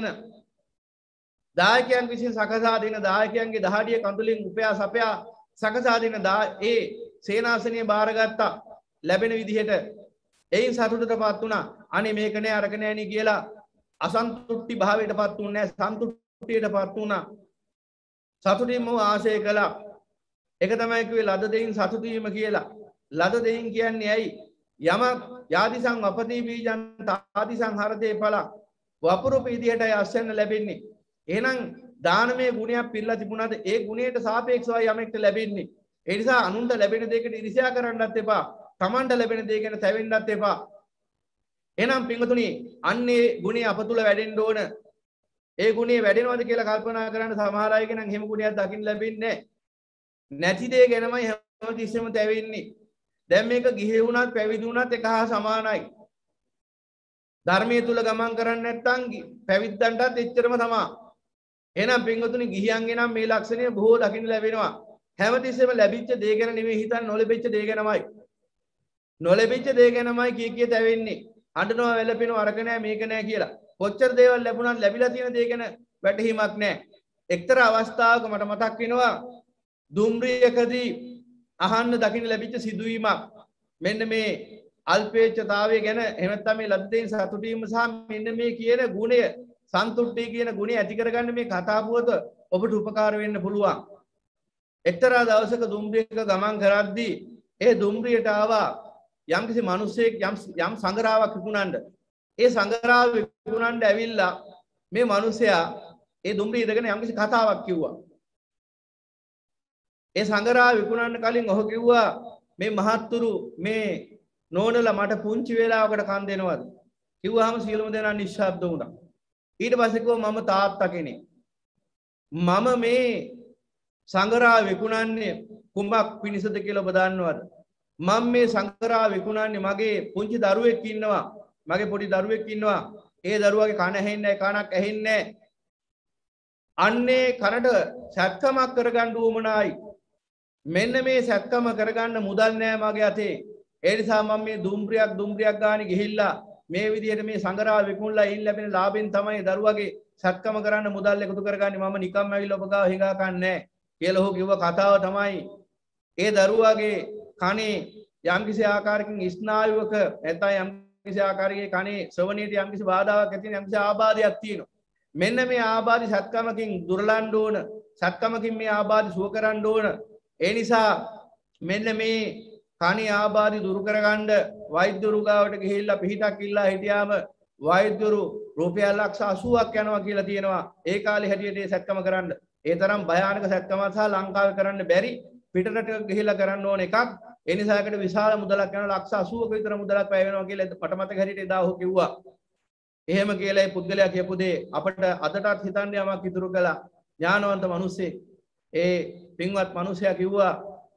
දායකයන් විසින් සකසා දෙන දායකයන්ගේ දහඩිය කඳුලින් උපයා සපයා සකසා දෙන ඒ සේනාසනය බාරගත්තා ලැබෙන විදිහට. එයින් සතුටටපත් වුණා. අනේ මේක නෑ අරක නෑනි කියලා අසන්තුට්ටි භාවයටපත් වුණේ නෑ. සන්තුට්ටියටපත් වුණා. සතුටින්ම ආශය කළා. ඒක තමයි කිව්වේ ලද දෙයින් සතුටු වීම කියලා. ලද දෙයින් කියන්නේ ඇයි? යමක් යාදිසං අපදී බීජං තාදිසං හරතේ ඵල වපුරු විදිහටයි අස්යන්න ලැබෙන්නේ. එහෙනම් දානමය ගුණයක් පිරලා තිබුණාද ඒ ගුණයට සාපේක්ෂවයි යමෙක්ට ලැබෙන්නේ. ඒ නිසා අනුන්ට ලැබෙන දෙයකට ඉරිසියා කරන්නත් එපා. Tamanට ලැබෙන දෙය ගැන තැවෙන්නත් එපා. එහෙනම් පින්වතුනි අන්නේ ගුණය අප තුල වැඩෙන්න ඕන. ඒ ගුණය වැඩෙනවද කියලා කල්පනා කරන්න සමහර අයගේ නම් එහෙම ගුණයක් දකින්න ලැබෙන්නේ නැහැ. නැති දේ ගැනමයි හැමතිස්සෙම තැවෙන්නේ. දැන් මේක ගිහි වුණත් පැවිදි වුණත් එක හා සමානයි. ධර්මයේ තුල ගමන් කරන්නේ නැත්නම් පැවිද්දන්ටත් එච්චරම තමයි. එහෙනම් පින්වතුනි ගිහියන්ගේ නම් මේ ලක්ෂණය බොහෝ දකින්න ලැබෙනවා. හැමතිස්සෙම ලැබිච්ච දේ ගැන නෙමෙයි හිතන්නේ නොලැබිච්ච දේ ගැනමයි. නොලැබිච්ච දේ ගැනමයි කිය තැවෙන්නේ. අඬනවා වැළපෙනවා අරක නෑ මේක නෑ කියලා. කොච්චර දේවල් ලැබුණත් ලැබිලා තියෙන දේ ගැන වැටහීමක් නෑ. එක්තරා අවස්ථාවක මට මතක් වෙනවා දුම්රියකදී අහන්න දකින්න ලැබිච්ච සිදුවීමක්. මෙන්න මේ අල්පේච්ඡතාවය ගැන එහෙම නැත්නම් මේ ලද දෙයින් සතුටු වීම සහ මෙන්න මේ කියන ගුණය සන්තුට්ටි කියන ගුණය ඇති කරගන්න මේ කතා පුවත ඔබට උපකාර වෙන්න පුළුවන්. එක්තරා දවසක දුම්රියක ගමන් කරද්දී ඒ දුම්රියට ආවා යම්කිසි මිනිසෙක් යම් සංගරාවක් විකුණන්න. ඒ සංගරාව විකුණන්න ඇවිල්ලා මේ මිනිසයා ඒ දුම්රිය ඉදගෙන යම්කිසි කතාවක් කිව්වා. ඒ සංගරාව විකුණන්න කලින් ඔහු කිව්වා මේ මහත්තුරු මේ නෝනලා මට පුංචි වෙලාවකට කන් දෙනවද? කිව්වහම සියලුම දෙනා නිශ්ශබ්ද වුණා. ඊට පස්සේ කිව්වා මම තාත්තා කෙනෙක්. මම මේ සංගරා විකුණන්නේ කුඹක් පිණිසද කියලා ඔබ දන්නවද? මම මේ සංගරා විකුණන්නේ මගේ පුංචි දරුවෙක් ඉන්නවා. මගේ පොඩි දරුවෙක් ඉන්නවා. ඒ දරුවාගේ කන ඇහෙන්නේ නැහැ, කනක් ඇහෙන්නේ නැහැ. අන්නේ කනට සැත්කමක් කරගන්න උවමනායි. මෙන්න මේ සැත්කම කරගන්න මුදල් නැහැ මගේ අතේ. ඒ නිසා මම මේ දුම්රියක් ගානේ ගිහිල්ලා මේ විදිහට මේ සංගරා විකුණලා ඉන් ලැබෙන ලාභෙන් තමයි දරුවාගේ සැත්කම කරන්න මුදල් එකතු කරගන්නේ. මම නිකම්ම ඇවිල්ලා ඔබ ගාව හිඟා කන්නේ නැහැ කියලා ඔහු කිව්ව කතාව තමයි ඒ දරුවාගේ කනේ යම්කිසි ආකාරයකින් ස්නායුවක නැත්නම් යම්කිසි ආකාරයකින් කනේ ශ්‍රවණයට යම්කිසි බාධාවක් ඇති වෙන යම්කිසි ආබාධයක් තියෙනවා. මෙන්න මේ ආබාධි සත්කමකින් දුරලන්න ඕන. සත්කමකින් මේ ආබාධි සුව කරන්න ඕන. ඒ නිසා මෙන්න මේ කණේ ආබාධි දුරු කරගන්න වෛද්‍යවරු ගාවට ගිහිල්ලා පිහිටක් ඉල්ලා හිටියාම වෛද්‍යවරු රුපියල් ලක්ෂ 80ක් යනවා කියලා තියෙනවා. ඒ කාලේ හැටියට ඒ සත්කම කරන්න. ඒ තරම් භයානක සත්කමක් සහ ලංකාවේ කරන්න බැරි පිටරට ගිහිල්ලා කරන්න ඕන එකක්. ඒ නිසා ඒකට විශාල මුදලක් යනවා. ලක්ෂ 80ක විතර මුදලක් වැය වෙනවා කියලා මට මතක හැටියට එදා ඔහු කිව්වා. එහෙම කියලා ඒ පුද්ගලයා කියපු දේ අපිට අදටත් හිතන්න යමක් ඉතුරු කළා. ඥානවන්ත මිනිස්සෙක්. ඒ පින්වත් මිනිසයා කිව්වා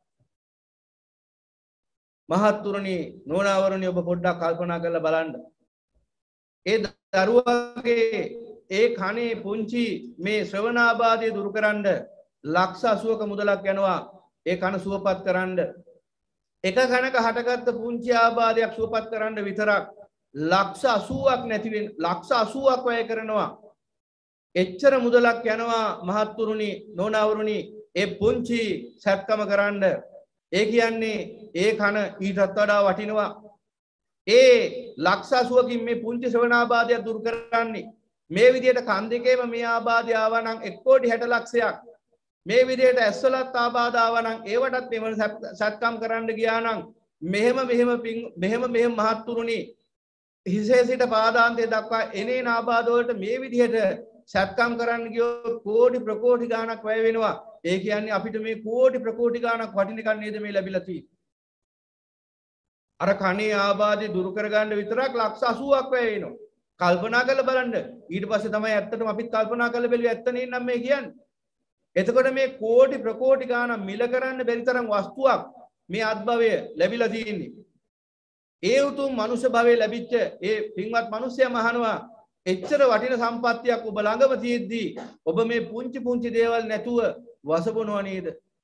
මහත්තුරුනි නෝනාවරුනි ඔබ පොඩ්ඩක් කල්පනා කරලා බලන්න. ඒ දරුවාගේ ඒ කනේ පුංචි මේ ශ්‍රවණාබාධය දුරු කරන්න ලක්ෂ 80ක මුදලක් යනවා. ඒ කන සුවපත් කරන්න. එක කනක හටගත්ත පුංචි ආබාධයක් සුවපත් කරන්න විතරක් ලක්ෂ 80ක් නැති වෙන ලක්ෂ 80ක් වැය කරනවා. එච්චර මුදලක් යනවා මහත්තුරුනි නෝනාවරුනි ඒ පුංචි සත්කම කරන්න. ඒ කියන්නේ ඒ කන ඊටත් වඩා වටිනවා. ඒ ලක්ෂ 80කින් මේ පුංචි ශ්‍රවණාබාධය දුරු කරන්නේ. මේ විදිහට කන් දෙකේම මේ ආබාධය ආවා නම් 1,60,00,000ක්. මේ විදිහට ඇස්වලත් ආබාධ ආවා නම් ඒවටත් මෙවන සත්කම් කරන්න ගියා නම් මෙහෙම මහත්තුරුනි හිසේ සිට පාදාන්තය දක්වා එනේන ආබාධ වලට මේ විදිහට සත්කම් කරන්න ගියොත් කෝටි ප්‍රකෝටි ගාණක් වැය වෙනවා. ඒ කියන්නේ අපිට මේ කෝටි ප්‍රකෝටි ගාණක් වටින එකක් නේද මේ ලැබිලා තියෙන්නේ. අර කණේ ආබාධය දුරු කරගන්න විතරක් ලක්ෂ 80ක් වැය වෙනවා. කල්පනා කරලා බලන්න. ඊට පස්සේ තමයි ඇත්තටම අපිත් කල්පනා කරලා බැලුවේ ඇත්ත නේ නම් මේ කියන්නේ. එතකොට මේ කෝටි ප්‍රකෝටි ගාණක් මිල කරන්න බැරි තරම් වස්තුවක් මේ අත්භවය ලැබිලා තියෙන්නේ. ඒ උතුම් මනුෂ්‍ය භවයේ ලැබිච්ච ඒ පින්වත් මිනිසයා මහනවා එච්චර වටින සම්පත්තියක් ඔබ ළඟම තියෙද්දී ඔබ මේ පුංචි දේවල් නැතුව වසබනවා නේද?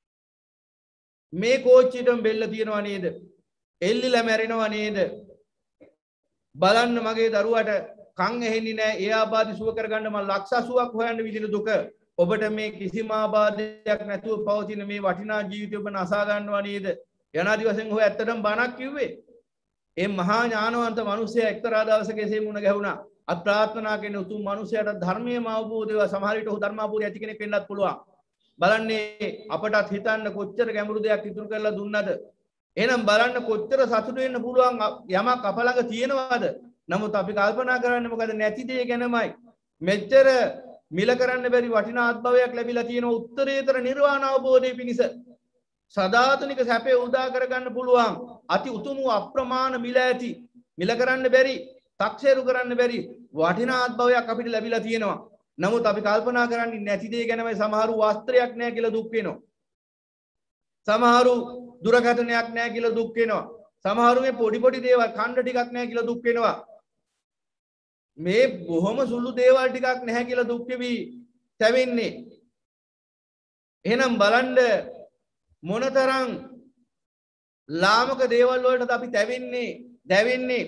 මේ කෝච්චියටම බෙල්ල තියනවා නේද? එල්ලිලා මැරෙනවා නේද? බලන්න මගේ දරුවාට කන් ඇහෙන්නේ නැහැ. ඒ ආබාධි සුව කරගන්න මම ලක්ෂ 80ක් හොයන්න විදින දුක. ඔබට මේ කිසිම ආබාධයක් නැතුව පවතින මේ වටිනා ජීවිතය ඔබ නසා ගන්නවා නේද? යනාදි වශයෙන් ඔය ඇත්තටම බණක් කිව්වේ. ඒ මහා ඥානවන්ත මිනිසයා එක්තරා දවසක එසේ මුණ ගැහුණා. අත් ප්‍රාර්ථනා කරන උතුම් මිනිසයාට ධර්මයේ අවබෝධය සමහර විට ඔහු ධර්මාභෝධය ඇති කෙනෙක් වෙන්නත් පුළුවන්. බලන්නේ අපටත් හිතන්න කොච්චර ගැඹුරු දෙයක් ඉතුරු කරලා දුන්නද? එහෙනම් බලන්න කොච්චර සතුටු වෙන්න පුළුවන් යමක් අප ළඟ තියෙනවද? නමුත් අපි කල්පනා කරන්නේ මොකද? නැති දේ ගැනමයි. මෙච්චර මිල කරන්න බැරි වටිනා අත්භවයක් ලැබිලා තියෙන උත්තරීතර නිර්වාණ අවබෝධය පිණිස සදාතනික සැපේ උදා කරගන්න පුළුවන් අති උතුම් අප්‍රමාණ මිල ඇති මිල කරන්න බැරි තක්සේරු කරන්න බැරි වටිනා අත්භවයක් අපිට ලැබිලා තියෙනවා. නමුත් අපි කල්පනා කරන්නේ නැති දේ ගැනමයි. සමහරු වස්ත්‍රයක් නැහැ කියලා දුක් වෙනවා. සමහරු දුරකථනයක් නැහැ කියලා දුක් වෙනවා. සමහරු මේ පොඩි දේවල් ඛණ්ඩ ටිකක් නැහැ කියලා දුක් වෙනවා. මේ බොහොම සුළු දේවල් ටිකක් නැහැ කියලා දුක් වෙවි තැවෙන්නේ. එහෙනම් බලන්න මොනතරම් ලාමක දේවල් වලටද අපි තැවෙන්නේ දැවෙන්නේ.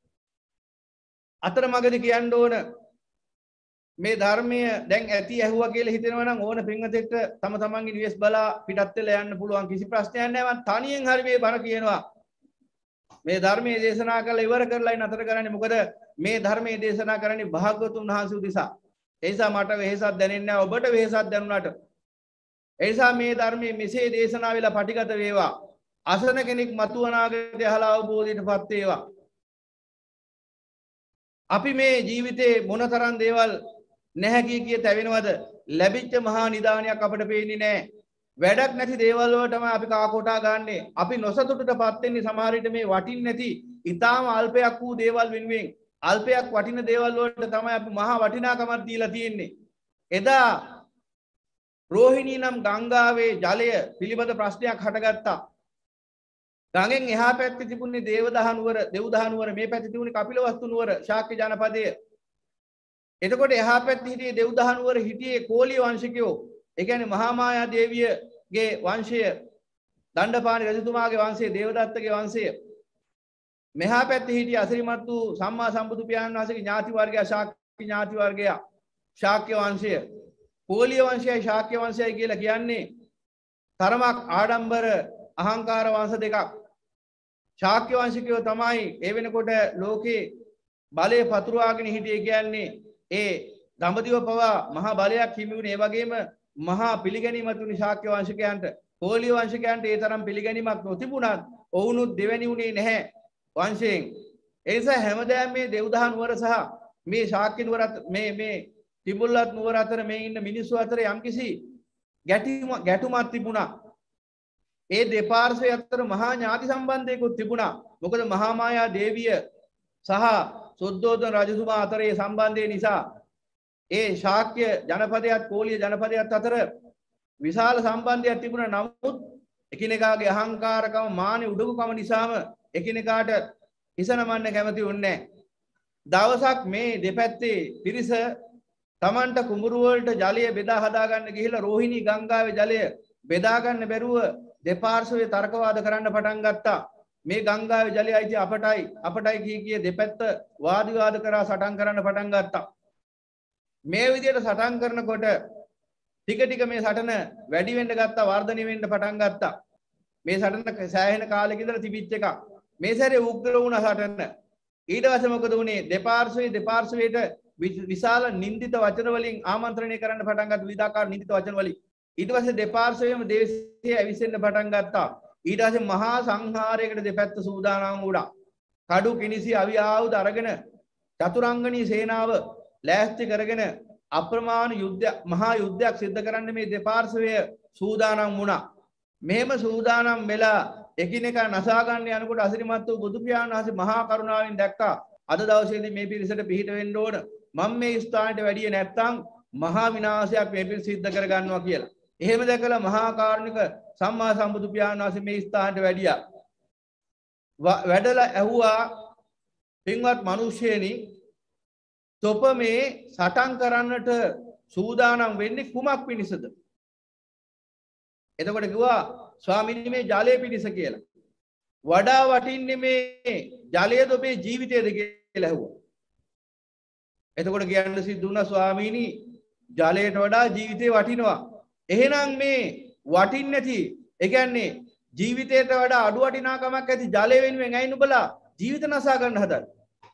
අතරමඟදී කියන්න ඕන මේ ධර්මය දැන් ඇති ඇහුවා කියලා හිතෙනවා නම් ඕන පින්වතෙක්ට තම තමන්ගේ නිවෙස් බලා පිටත් වෙලා යන්න පුළුවන්. කිසි ප්‍රශ්නයක් නැහැ. මම තනියෙන් හරි මේ බණ කියනවා. මේ ධර්මයේ දේශනා කරලා ඉවර කරලා නතර කරන්නේ. මොකද මේ ධර්මයේ දේශනා කරන්නේ භාග්‍යවතුන් වහන්සේ උදෙසා. ඒ නිසා මට වෙහෙසක් දැනෙන්නේ නැහැ. ඔබට වෙහෙසක් දැනුණාට. ඒ නිසා මේ ධර්මයේ මෙසේ දේශනා වෙලා පටිගත වේවා. අසන කෙනෙක් මතු අනාගතය අහලා අවබෝධයටපත් වේවා. අපි මේ ජීවිතේ මොනතරම් දේවල් නැහැ කිය තැවෙනවද? ලැබිච්ච මහා නිදානයක් අපිට පේන්නේ නැහැ. වැඩක් නැති දේවල් වලටම අපි කාකොටා ගන්නෙ. අපි නොසතුටටපත් වෙන්නේ සමහර විට මේ වටින්නේ නැති ඊටාම අල්පයක් වූ දේවල් වෙනුවෙන්. අල්පයක් වටින දේවල් වලට තමයි අපි මහා වටිනාකමක් දීලා තියෙන්නේ. එදා රෝහිණී නම් ගංගාවේ ජලය පිළිබඳ ප්‍රශ්නයක් හටගත්තා. ගඟෙන් එහා පැත්තේ තිබුණේ දෙව්දහ නුවර මේ පැත්තේ තිබුණේ කපිලවස්තු නුවර ශාක්‍ය ජනපදයේ. එතකොට එහා පැත්තේ හිටියේ දෙව්දහ නුවර හිටියේ කෝලිය වංශිකයෝ. ඒ කියන්නේ මහා මායා දේවියගේ වංශය, දණ්ඩපාණි රජතුමාගේ වංශය, දේවදත්තගේ වංශය. මෙහා පැත්තේ හිටිය අසිරිමත් වූ සම්මා සම්බුදු පියාණන් වහන්සේගේ ඥාති වර්ගය ශාක්‍ය ඥාති වර්ගය ශාක්‍ය වංශය. කෝලිය වංශයයි ශාක්‍ය වංශයයි කියලා කියන්නේ තරමක් ආඩම්බර අහංකාර වංශ දෙකක්. ශාක්‍ය වංශිකයෝ තමයි ඒ වෙනකොට ලෝකේ බලය පතුරවාගෙන හිටියේ කියන්නේ ඒ දඹදිව පවා මහා බලයක් හිමි වුණේ. ඒ වගේම මහා පිළිගැනීමක් තුනි ශාක්‍ය වංශිකයන්ට. කෝලිය වංශිකයන්ට ඒ තරම් පිළිගැනීමක් නොතිබුණත් ඔවුනුත් දෙවැනි වුණේ නැහැ වංශයෙන්. ඒ නිසා හැමදාම මේ දෙව්දහ නුවර සහ මේ ශාක්‍ය නුවර මේ තිඹුල්වත් නුවර අතර මේ ඉන්න මිනිස්සු අතර යම්කිසි ගැටුමක් තිබුණා. ඒ දෙපාර්ශ්වය අතර මහා ඥාති සම්බන්ධයකුත් තිබුණා. මොකද මහා මායා දේවිය සහ සුද්ධෝදන රජතුමා අතරේ සම්බන්ධය නිසා ඒ ශාක්‍ය ජනපදයට කෝලිය ජනපදයට අතර විශාල සම්බන්ධයක් තිබුණා. නමුත් එකිනෙකාගේ අහංකාරකම මානෙ උඩඟුකම නිසාම එකිනෙකාට හිසනමන්න කැමති වුණේ නැහැ. දවසක් මේ දෙපැත්තේ පිරිස තමන්ට කුඹුරු වලට ජලය බෙදා හදා ගන්න ගිහිල්ලා රෝහිණී ගංගාවේ ජලය බෙදා ගන්න බැරුව දෙපාර්ශ්වයේ තර්කවාද කරන්න පටන් ගත්තා. මේ ගංගාවේ ජලය අයිති අපටයි කී දෙපැත්ත වාද විවාද කරා සටන් කරන්න පටන් ගත්තා. මේ විදිහට සටන් කරනකොට ටික ටික මේ සටන වැඩි වෙන්න ගත්තා, වර්ධනය වෙන්න පටන් ගත්තා. මේ සටන සෑහෙන කාලෙක ඉඳලා තිබිච්ච එකක්. මේ සැරේ උග්‍ර වුණ සටන. ඊට පස්සේ මොකද වුනේ? දෙපාර්ශ්වයට විශාල නින්දිත වචන වලින් ආමන්ත්‍රණය කරන්න පටන් ගත්තා. විවිධාකාර නින්දිත වචන වලින්. ඊට පස්සේ දෙපාර්ශ්වයේම දේශය ඇවිස්සෙන්න පටන් ගත්තා. ඊට පස්සේ මහා සංහාරයකට දෙපැත්ත සූදානම් වුණා. කඩු කිනිසි අවි ආයුධ අරගෙන චතුරංගනී සේනාව ලෑස්ති කරගෙන අප්‍රමාණ මහා යුද්ධයක් සිද්ධ කරන්න මේ දෙපාර්ශ්වය සූදානම් වුණා. මෙහෙම සූදානම් වෙලා එකිනෙකා නසා ගන්න යනකොට අසිරිමත් වූ බුදු පියාණන් වහන්සේ මහා කරුණාවෙන් දැක්කා. අද දවසේදී මේ පිරිසට පිහිට වෙන්න ඕන. මම මේ ස්ථානයට වැඩිය නැත්තම් මහා විනාශයක් මේ පිරිස සිද්ධ කර ගන්නවා කියලා. එහෙම දැකලා මහා කාරුණික සම්මා සම්බුදු පියාණන් වහන්සේ මේ ස්ථානයට වැඩියා. වැඩලා ඇහුවා, පින්වත් මිනිස්සෙනි, තොප මේ සටන් කරන්නට සූදානම් වෙන්නේ කුමක් පිණිසද? එතකොට කිව්වා, ස්වාමීනි මේ ජලය පිණිස කියලා. වඩා වටින්නේ මේ ජලයද ඔබේ ජීවිතයද කියලා ඇහුවා. එතකොට කියන්න සිද්ධ වුණා, ස්වාමීනි ජලයට වඩා ජීවිතේ වටිනවා. එහෙනම් මේ වටින්නේ නැති, ඒ කියන්නේ ජීවිතයට වඩා අඩු වටිනාකමක් ඇති ජලය වෙනුවෙන් ඇයි නුඹලා ජීවිත නසා ගන්න හදන්නේ?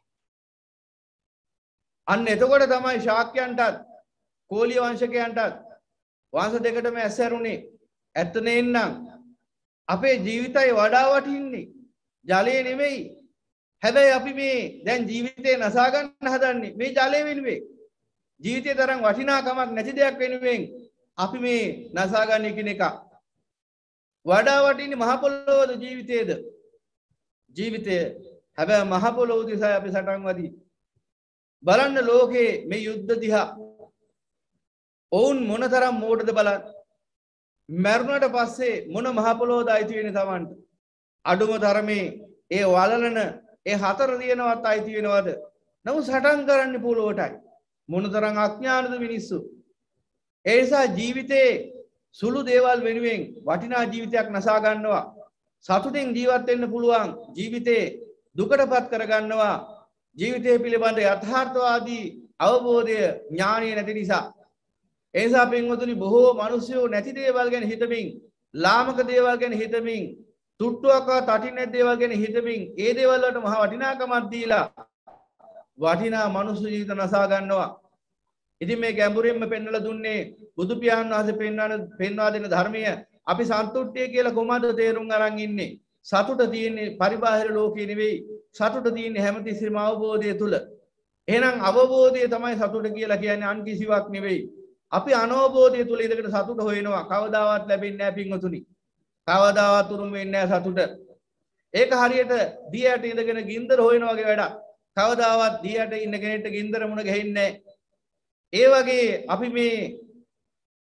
අන්න එතකොට තමයි ශාක්‍යයන්ටත් කෝලිය වංශකයන්ටත් වංශ දෙකටම ඇස්සරුනේ. ඇත්ත නේන්නම් අපේ ජීවිතය වඩා වටින්නේ ජලය නෙමෙයි. හැබැයි අපි මේ දැන් ජීවිතේ නසා ගන්න හදන්නේ මේ ජලය වෙනුවෙන්. ජීවිතේ තරම් වටිනාකමක් නැති දෙයක් වෙනුවෙන් අපි මේ නසා ගන්න එකිනෙක. වඩා වටින්නේ මහ පොළොවද ජීවිතේද? ජීවිතය. හැබැයි මහ පොළොව දිහා අපි සටන් වදී බලන්න ලෝකේ මේ යුද්ධ දිහා. ඔවුන් මොනතරම් මෝඩද බලන්න. මරුණට පස්සේ මොන මහ පොළොවද අයිති වෙන්නේ Tamanට? අඩුම තරමේ ඒ වලලන ඒ හතර දිනවත් අයිති වෙනවද? නමුත් සටන් කරන්නේ පොළොවටයි. මොනතරම් අඥානද මිනිස්සු. ඒ නිසා ජීවිතේ සුළු දේවල් වෙනුවෙන් වටිනා ජීවිතයක් නසා ගන්නවා. සතුටින් ජීවත් වෙන්න පුළුවන් ජීවිතේ දුකටපත් කර ගන්නවා. ජීවිතය පිළිබඳ යථාර්ථවාදී අවබෝධය ඥානය නැති නිසා. ඒ නිසා පින්වතුනි, බොහෝ මිනිස්සු නැති දේවල් ගැන හිතමින්, ලාමක දේවල් ගැන හිතමින්, තුට්ටුවක තටින්නේ දේවල් ගැන හිතමින්, ඒ දේවල් වලට මහ වටිනාකමක් දීලා වටිනා මනුස්ස ජීවිත නසා ගන්නවා. ඉතින් මේ ගැඹුරින්ම පෙන්වලා දුන්නේ බුදු පියාණන් වහන්සේ පෙන්වා දෙන ධර්මය. අපි සන්තුට්ඨිය කියලා කොහොමද තේරුම් අරන් ඉන්නේ? සතුට තියෙන්නේ පරිබාහිර ලෝකේ නෙවෙයි. සතුට තියෙන්නේ හැමතිස්සෙම අවබෝධය තුල. එහෙනම් අවබෝධය තමයි සතුට කියලා කියන්නේ, අන් කිසිවක් නෙවෙයි. අපි අනවබෝධය තුල ඉඳගෙන සතුට හොයනවා. කවදාවත් ලැබෙන්නේ නැහැ පින්වතුනි. කවදාවත් උරුම වෙන්නේ නැහැ සතුට. ඒක හරියට දියට ඉඳගෙන ගින්දර හොයනවා වගේ වැඩක්. කවදාවත් දියට ඉන්න කෙනෙක්ට ගින්දර මුණ ගැහෙන්නේ නැහැ. ඒ වගේ අපි මේ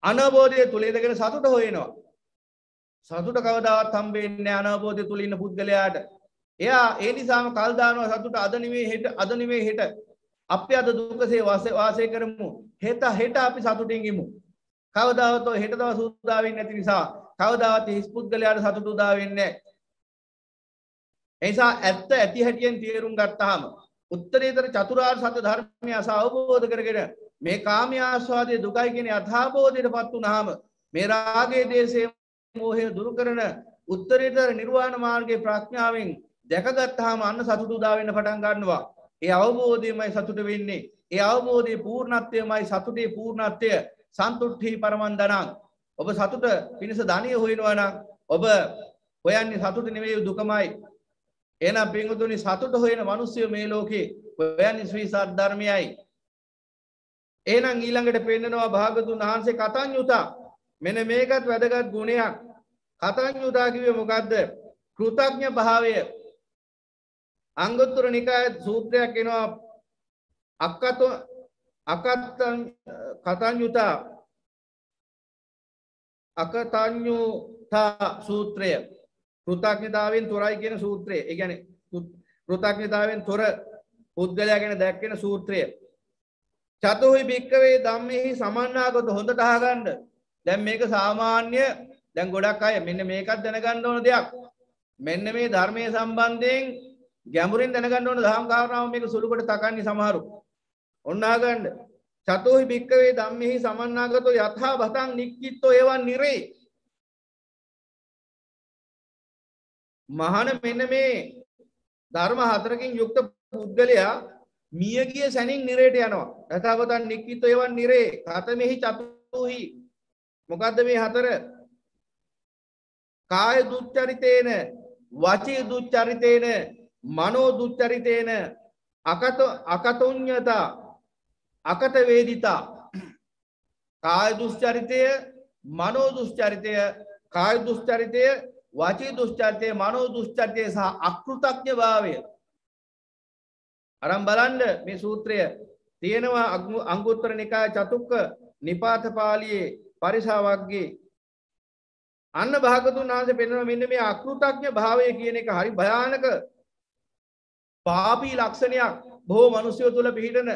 අනවබෝධය තුල ඉඳගෙන සතුට හොයනවා. සතුට කවදාවත් හම්බෙන්නේ නැහැ අනවබෝධය තුල ඉන්න පුද්ගලයාට. එයා ඒ නිසාම කල් දානවා සතුට අද නෙමෙයි හෙට. අපි අද දුකසේ වාසය කරමු. හෙට අපි සතුටින් ඉමු. කවදාවත් හෙට දවස් උදා වෙන්නේ නැති නිසා කවදාවත් හිස් පුද්ගලයාට සතුට උදා වෙන්නේ නැහැ. ඒ නිසා ඇත්ත ඇති හැටියෙන් තේරුම් ගත්තාම උත්තරීතර චතුරාර්ය සත්‍ය ධර්මය අවබෝධ කරගෙන මේ කාමී ආස්වාදයේ දුකයි කියන යථාබෝධයටපත් වුනහම මේ රාගයේ දේශයේ මෝහය දුරු කරන උත්තරීතර නිර්වාණ මාර්ගයේ ප්‍රඥාවෙන් දැකගත්තාම අන්න සතුට උදා වෙන්න පටන් ගන්නවා. ඒ අවබෝධයමයි සතුට වෙන්නේ. ඒ අවබෝධයේ පූර්ණත්වයමයි සතුටේ පූර්ණත්වය. සන්තුට්ඨි පරමන්දනං. ඔබ සතුට පිණිස ධනිය හොයනවා නම් ඔබ හොයන්නේ සතුට නෙවෙයි දුකමයි. එහෙනම් පින්වතුනි සතුට හොයන මිනිස්සු මේ ලෝකේ හොයන්නේ ශ්‍රී සත්‍ය ධර්මයයි. එහෙනම් ඊළඟට පෙන්නනවා භාගතුන් වහන්සේ කතඤ්ඤුතා. මෙන්න මේකත් වැදගත් ගුණයක්. කතඤ්ඤුතා කිව්වේ මොකද්ද? කෘතඥ භාවය. අංගුත්තර නිකායේ සූත්‍රයක් එනවා අකතඤ්ඤුතා සූත්‍රය. කෘතඥතාවෙන් තොරයි කියන සූත්‍රය. ඒ කියන්නේ කෘතඥතාවෙන් තොර පුද්ගලයා ගැන දැක්වෙන සූත්‍රය. චතුහි භික්කවේ ධම්මෙහි සමන්නාගත හොඳට අහගන්න. දැන් මේක සාමාන්‍ය දැන් ගොඩක් අය මෙන්න මේකත් දැනගන්න ඕන දෙයක්. මෙන්න මේ ධර්මයේ සම්බන්ධයෙන් ගැඹුරින් දැනගන්න ඕන දහම් කාරණාව මේක සුළු කොට තකන්නේ සමහරු. ඔන්න අහගන්න. චතුහි භික්කවේ ධම්මෙහි සමන්නාගතෝ යථා භතං නික්කිට්ඨෝ එවං නිරේ. මහාන මෙන්න මේ ධර්ම හතරකින් යුක්ත පුද්ගලයා මියගිය සැනින් නිරේට යනවා. යථාවතන් නික්කිට්ඨෝ එවං නිරේ. කතමෙහි චතුහි. මොකද්ද මේ හතර? කාය දුච්චරිතේන, වචී දුච්චරිතේන, මනෝ දුච්චරිතේන, අකතොඤ්ඤතා, අකත වේදිතා. කාය දුස්චරිතය, මනෝ දුස්චරිතය, කාය දුස්චරිතය, වචී දුස්චරිතය, මනෝ දුස්චරිතය සහ අකෘතඥ භාවය. අරන් බලන්න මේ සූත්‍රය තියෙනවා අංගුත්තර නිකාය චතුක්ක නිපාත පාළියේ පරිසා වග්ගේ. අන්න භාගතුන් වහන්සේ පෙන්වන මෙන්න මේ අකෘතඥ භාවය කියන එක හරි භයානක පාපී ලක්ෂණයක්. බොහෝ මිනිස්සු තුල පිහිටන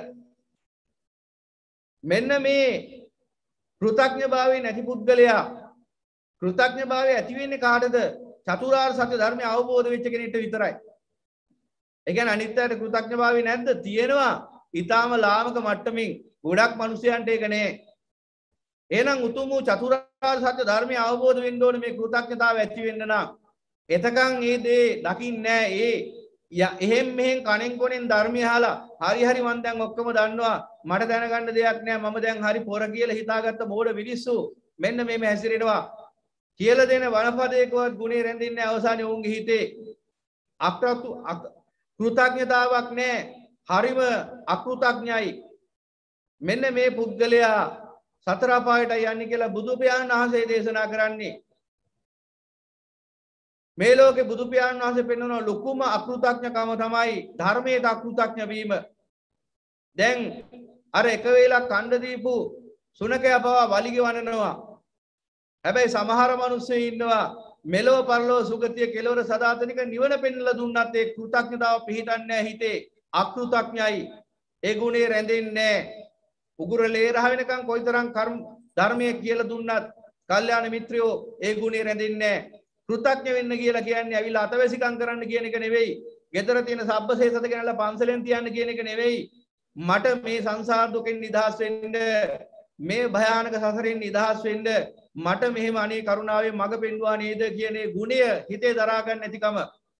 මෙන්න මේ කෘතඥ භාවය නැති පුද්ගලයා. කෘතඥ භාවය ඇති වෙන්නේ කාටද? චතුරාර්ය සත්‍ය ධර්මය අවබෝධ වෙච්ච කෙනෙක්ට විතරයි. ඒ කියන්නේ අනිත් අයට කෘතඥ භාවය නැද්ද? තියෙනවා. ඊටාම ලාමක මට්ටමින් ගොඩක් මිනිසයන්ට ඒක නෑ. එහෙනම් උතුම් වූ චතුරාර්ය සත්‍ය ධර්මය අවබෝධ වෙන්න ඕනේ මේ කෘතඥතාවය ඇති වෙන්න නම්. එතකන් මේ දේ දකින්නේ නෑ. එහෙම් මෙහෙන් කණෙන් කොනෙන් ධර්මය අහලා හරි මම දැන් ඔක්කොම දන්නවා. මට දැනගන්න දෙයක් නෑ. මම දැන් හරි පොර කියලා හිතාගත්ත මෝඩ මිනිස්සු මෙන්න මේම හැසිරෙනවා. කියලා දෙන වනපදයකවත් ගුණේ රැඳෙන්නේ අවසානයේ උන්ගේ හිතේ කෘතඥතාවක් නෑ. හරිම අකෘතඥයි. මෙන්න මේ පුද්ගලයා සතර අපායට යන්නේ කියලා බුදු පියාණන් වහන්සේ දේශනා කරන්නේ. මේ ලෝකේ බුදු පියාණන් වහන්සේ පෙන්වන ලොකුම අකෘතඥකම තමයි ධර්මයට අකෘතඥ වීම. දැන් අර එක වේලක් කණ්ඩ දීපු සුනකයා පවා වලිග වනනවා. හැබැයි සමහර මිනිස්සු ඉන්නවා මෙලොව පරලොව සුගතිය කෙලවර සදාතනික නිවන පෙන්වලා දුන්නත් ඒ කෘතඥතාව පිහිටන්නේ නැහැ හිතේ. අකෘතඥයි. ඒ ගුණේ රැඳෙන්නේ නැහැ. උගුරලේ රහ වෙනකන් කොයිතරම් කර්ම ධර්මයේ කියලා දුන්නත් කල්යාණ මිත්‍රයෝ ඒ ගුණේ රැඳෙන්නේ නැහැ. කෘතඥ වෙන්න කියලා කියන්නේ ඇවිල්ලා අතවැසිකම් කරන්න කියන එක නෙවෙයි. gedara තියෙන සබ්බසේසත ගෙනල්ලා පන්සලෙන් තියන්න කියන එක නෙවෙයි. මට මේ සංසාර දුකෙන් නිදහස් වෙන්න, මේ භයානක සසරෙන් නිදහස් වෙන්න මට මෙහෙම අනේ කරුණාවෙන් මඟ පෙන්වුවා නේද කියන ඒ ගුණය හිතේ දරා ගන්න නැතිකම.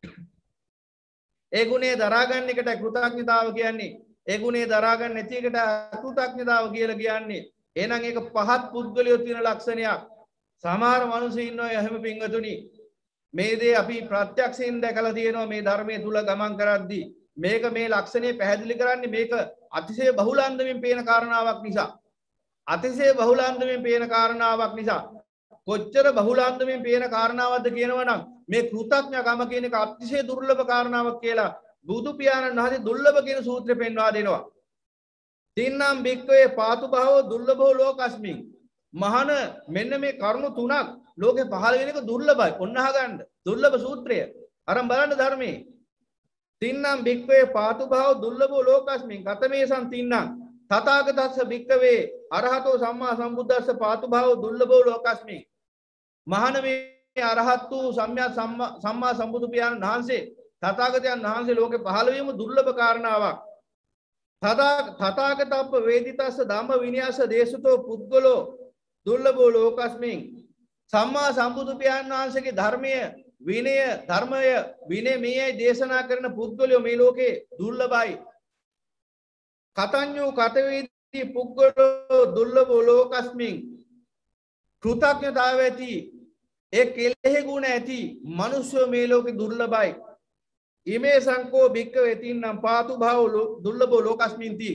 ඒ ගුණය දරා ගන්න එකට කෘතඥතාව කියන්නේ. ඒ ගුණේ දරා ගන්න නැති එකට අකෘතඥතාව කියලා කියන්නේ. එහෙනම් ඒක පහත් පුද්ගලයෝ තියෙන ලක්ෂණයක්. සමහර මිනිස්සු ඉන්නවා එහෙම පින්වතුනි. මේ දේ අපි ප්‍රත්‍යක්ෂයෙන් දැකලා තියෙනවා මේ ධර්මයේ තුල ගමන් කරද්දී. මේක මේ ලක්ෂණය පැහැදිලි කරන්නේ මේක අතිශය බහුලාන්දමින් පේන කාරණාවක් නිසා. අතිශය බහුලාන්දමින් පේන කාරණාවක් නිසා. කොච්චර බහුලාන්දමින් පේන කාරණාවක්ද කියනවනම් මේ කෘතඥකම කියන එක අතිශය දුර්ලභ කාරණාවක් කියලා බුදු පියාණන් වහන්සේ දුර්ලභ කියන සූත්‍රය පෙන්වා දෙනවා. තින්නම් බික්කවේ පාතු භවෝ දුර්ලභෝ ලෝකස්මින්. මහාන මෙන්න මේ කරුණු තුනක් ලෝකේ පහළ වෙන එක දුර්ලභයි. ඔන්න අහගන්න. දුර්ලභ සූත්‍රය. අරන් බලන්න ධර්මයේ. තින්නම් භික්ඛවේ පාතු භාව දුර්ලභෝ ලෝකස්මින් කතමේසං තින්නම් තථාගතස්ස භික්ඛවේ අරහතෝ සම්මා සම්බුද්දස්ස පාතු භාව දුර්ලභෝ ලෝකස්මින් මහාන මේ අරහත් වූ සම්මා සම්බුදු පියාණන් වහන්සේ තථාගතයන් වහන්සේ ලෝකේ පහළ වීම දුර්ලභ කාරණාවක්. තථාගතප්ප වේදිතස්ස ධම්ම විනයස දේශතෝ පුද්ගලෝ දුර්ලභෝ ලෝකස්මින් සම්මා සම්බුදු පියාණන් වහන්සේගේ ධර්මය විනය ධර්මය විනය මේයි දේශනා කරන පුද්ගලයෝ මේ ලෝකේ දුර්ලභයි. කතඤ්ඤෝ කතවේදී පුද්ගලෝ දුර්ලභෝ ලෝකස්මින් කෘතඥතාව ඇති ඒ කෙලෙහි ගුණ ඇති මිනිස්සු මේ ලෝකේ දුර්ලභයි. ඉමේ සංකෝ භික්ඛවේ තින්නම් පාතු භාව දුර්ලභෝ ලෝකස්මින්ති.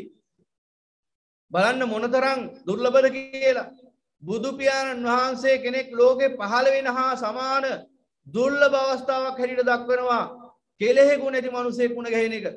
බලන්න මොනතරම් දුර්ලභද කියලා. බුදු පියාණන් වහන්සේ කෙනෙක් ලෝකේ පහළ වෙන හා සමාන දුර්ලභ අවස්ථාවක් හැටියට දක්වනවා කෙලෙහි ගුණ ඇති මිනිසෙක් වුණ ගැහෙන එක.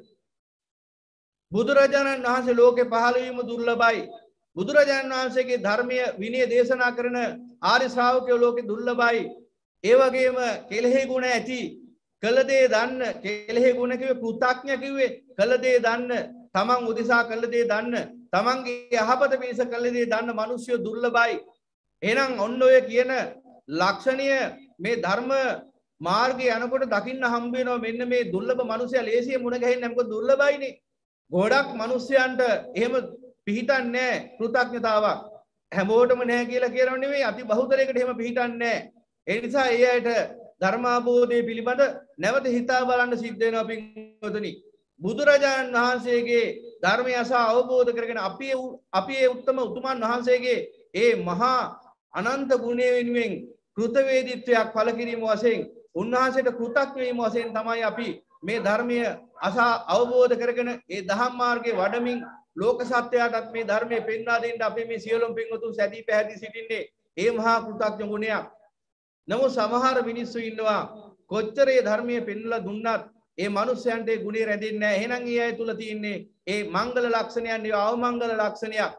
බුදුරජාණන් වහන්සේ ලෝකේ පහළ වීම දුර්ලභයි. බුදුරජාණන් වහන්සේගේ ධර්මීය විනය දේශනා කරන ආර්ය ශ්‍රාවකයෝ ලෝකේ දුර්ලභයි. ඒ වගේම කෙලෙහි ගුණ ඇති කළ දේ දන්න කෙලෙහි ගුණ කිව්වේ කෘතඥ කිව්වේ කළ දේ දන්න තමන් උදෙසා කළ දේ දන්න තමන්ගේ යහපත පිණිස කළ දේ දන්න මිනිස්සු දුර්ලභයි. එහෙනම් ඔන්න ඔය කියන ලක්ෂණය මේ ධර්ම මාර්ගයේ යනකොට දකින්න හම්බ වෙනවා. මෙන්න මේ දුර්ලභ මිනිසයා ලේසියෙන් මුණ ගැහෙන්නේ මොකද දුර්ලභයිනේ. ගොඩක් මිනිස්යන්ට එහෙම පිහිටන්නේ නැහැ කෘතඥතාවක්. හැමෝටම නැහැ කියලා කියනව නෙවෙයි අති බහුතරයකට එහෙම පිහිටන්නේ නැහැ. ඒ නිසා ඒ අයට ධර්මාභෝධය පිළිබඳ නැවත හිතා බලන්න සිද්ධ වෙනවා පින්වතුනි. බුදුරජාණන් වහන්සේගේ ධර්මය අසා අවබෝධ කරගෙන අපි ඒ උතුමන් වහන්සේගේ ඒ මහා අනන්ත ගුණය වෙනුවෙන් කෘතවේදීත්වයක් පළ කිරීම වශයෙන් උන්වහන්සේට කෘතඥ වීම වශයෙන් තමයි අපි මේ ධර්මය අසා අවබෝධ කරගෙන ඒ දහම් මාර්ගයේ වඩමින් ලෝක සත්‍යයටත් මේ ධර්මයේ පෙන්වා දෙන්න අපි මේ සියලුම පින්වතුන් සැදී පැහැදී සිටින්නේ ඒ මහා කෘතඥ ගුණයක්. නමුත් සමහර මිනිස්සු ඉන්නවා කොච්චර ඒ ධර්මයේ පෙන්වලා දුන්නත් ඒ මිනිස්යන්ට ඒ ගුණය රැඳෙන්නේ නැහැ. එහෙනම් ඒ අය තුල තියෙන්නේ ඒ මංගල ලක්ෂණයන් නේ අවමංගල ලක්ෂණයක්.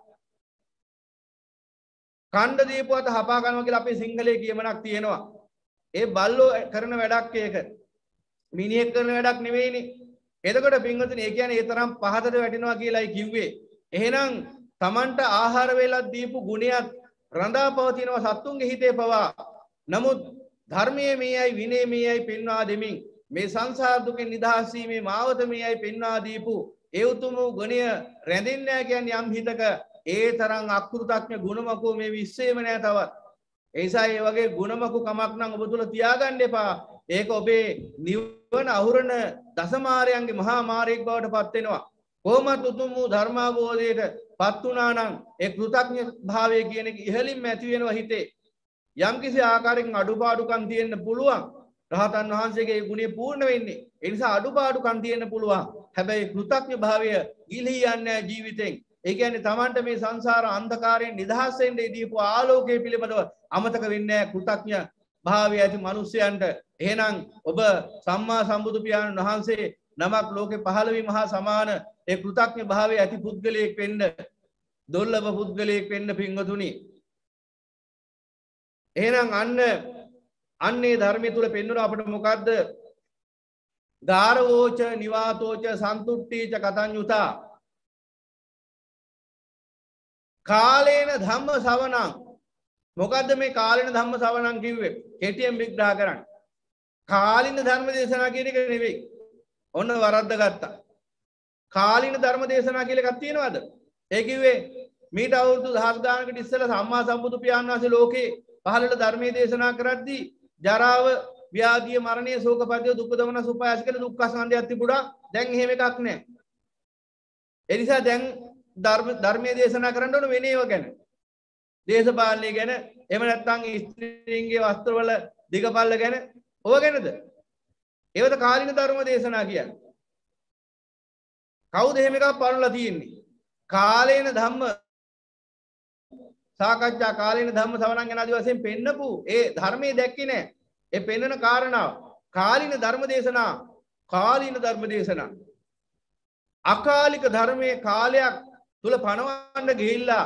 කණ්ඩ දීපුවත හපා ගන්නවා කියලා අපේ සිංහලයේ කියමනක් තියෙනවා. ඒ බල්ලෝ කරන වැඩක් ඒක. මිනිහෙක් කරන වැඩක් නෙවෙයිනේ. එතකොට පින්වතුනි ඒ කියන්නේ ඒ තරම් පහතට වැටෙනවා කියලායි කිව්වේ. එහෙනම් Tamanට ආහාර වේලක් දීපු ගුණයක් රඳා පවතිනවා සත්තුන්ගේ හිතේ පවා. නමුත් ධර්මයේ මේයි විනය මේයි පෙන්වා දෙමින් මේ සංසාර දුකෙන් නිදහස් වීමේ මාවත මේයි පෙන්වා දීපු ඒ උතුම් ගුණය රැඳෙන්නේ නැහැ කියන්නේ යම් හිතක ඒ තරම් අකෘතඥ ගුණමකෝ මේ විශ්වයේම නැහැ තවත්. ඒ නිසා මේ වගේ ගුණමකු කමක් නම් ඔබ තුල තියාගන්න එපා. ඒක ඔබේ නිවන අහුරන දසමාරයන්ගේ මහා මාරයෙක් බවට පත් වෙනවා. කොහොමද උතුම් වූ ධර්මාභෝධයට පත් වුණා නම් ඒ කෘතඥ භාවය කියන එක ඉහළින්ම ඇති වෙනවා හිතේ. යම්කිසි ආකාරයකින් අඩුපාඩුකම් තියෙන්න පුළුවන්. රහතන් වහන්සේගේ ගුණය පූර්ණ වෙන්නේ. ඒ නිසා අඩුපාඩුකම් තියෙන්න පුළුවන්. හැබැයි කෘතඥ භාවය ගිලී යන්නේ ජීවිතෙන්. ඒ කියන්නේ Tamanට මේ සංසාර අන්ධකාරයෙන් නිදහස් වෙන්න දීපු ආලෝකයේ පිළිබඳව අමතක වෙන්නේ නැහැ කෘතඥ භාවය ඇති මිනිසයන්ට. එහෙනම් ඔබ සම්මා සම්බුදු පියාණන් වහන්සේ නමක් ලෝකේ පහළ වීම හා සමාන ඒ කෘතඥ භාවය ඇති පුද්ගලයෙක් වෙන්න දුර්ලභ පුද්ගලයෙක් වෙන්න පින්වතුනි. එහෙනම් අන්නේ ධර්මයේ තුල පෙන්වන අපිට මොකද්ද? ගාරවෝච නිවාතෝච සන්තුට්ඨීච කතඤ්ඤුතා කාලේන ධම්ම ශ්‍රවණං. මොකද්ද මේ කාලේන ධම්ම ශ්‍රවණං කිව්වේ? කෙටියෙන් විග්‍රහ කරන්න. කාලින ධර්ම දේශනා කියන එක නෙවෙයි. ඔන්න වරද්ද ගත්තා. කාලින ධර්ම දේශනා කියලා එකක් තියෙනවද? ඒ කිව්වේ මීට අවුරුදු 1000 ගානකට ඉස්සෙල්ලා සම්මා සම්බුදු පියාණන් වහන්සේ ලෝකේ පහළට ධර්මයේ දේශනා කරද්දී ජරාව, ව්‍යාධිය, මරණය, ශෝක පරිදේ, දුක් දමන, සුපායස කියලා දුක්ඛ සංදයක් තිබුණා. දැන් එහෙම එකක් නැහැ. ඒ නිසා දැන් ධර්මයේ දේශනා කරන්න ඕන වෙන ඒවා ගැන. දේශපාලනය ගැන, එහෙම නැත්නම් ස්ත්‍රීන්ගේ වස්ත්‍රවල දිගපල්ල ගැන, ඕව ගැනද? ඒවද කාලින ධර්ම දේශනා කියන්නේ. කවුද එහෙම එකක් පනවලා තියෙන්නේ? කාලේන ධම්ම සාකච්ඡා කාලේන ධම්ම ශ්‍රවණං යන ආදි වශයෙන් පෙන්නපු ඒ ධර්මයේ දැක්කේ නැහැ. ඒ පෙන්නන කාරණාව කාලින ධර්ම දේශනා. කාලින ධර්ම දේශනා අකාලික ධර්මයේ කාලයක් තුල පනවන්න ගිහිල්ලා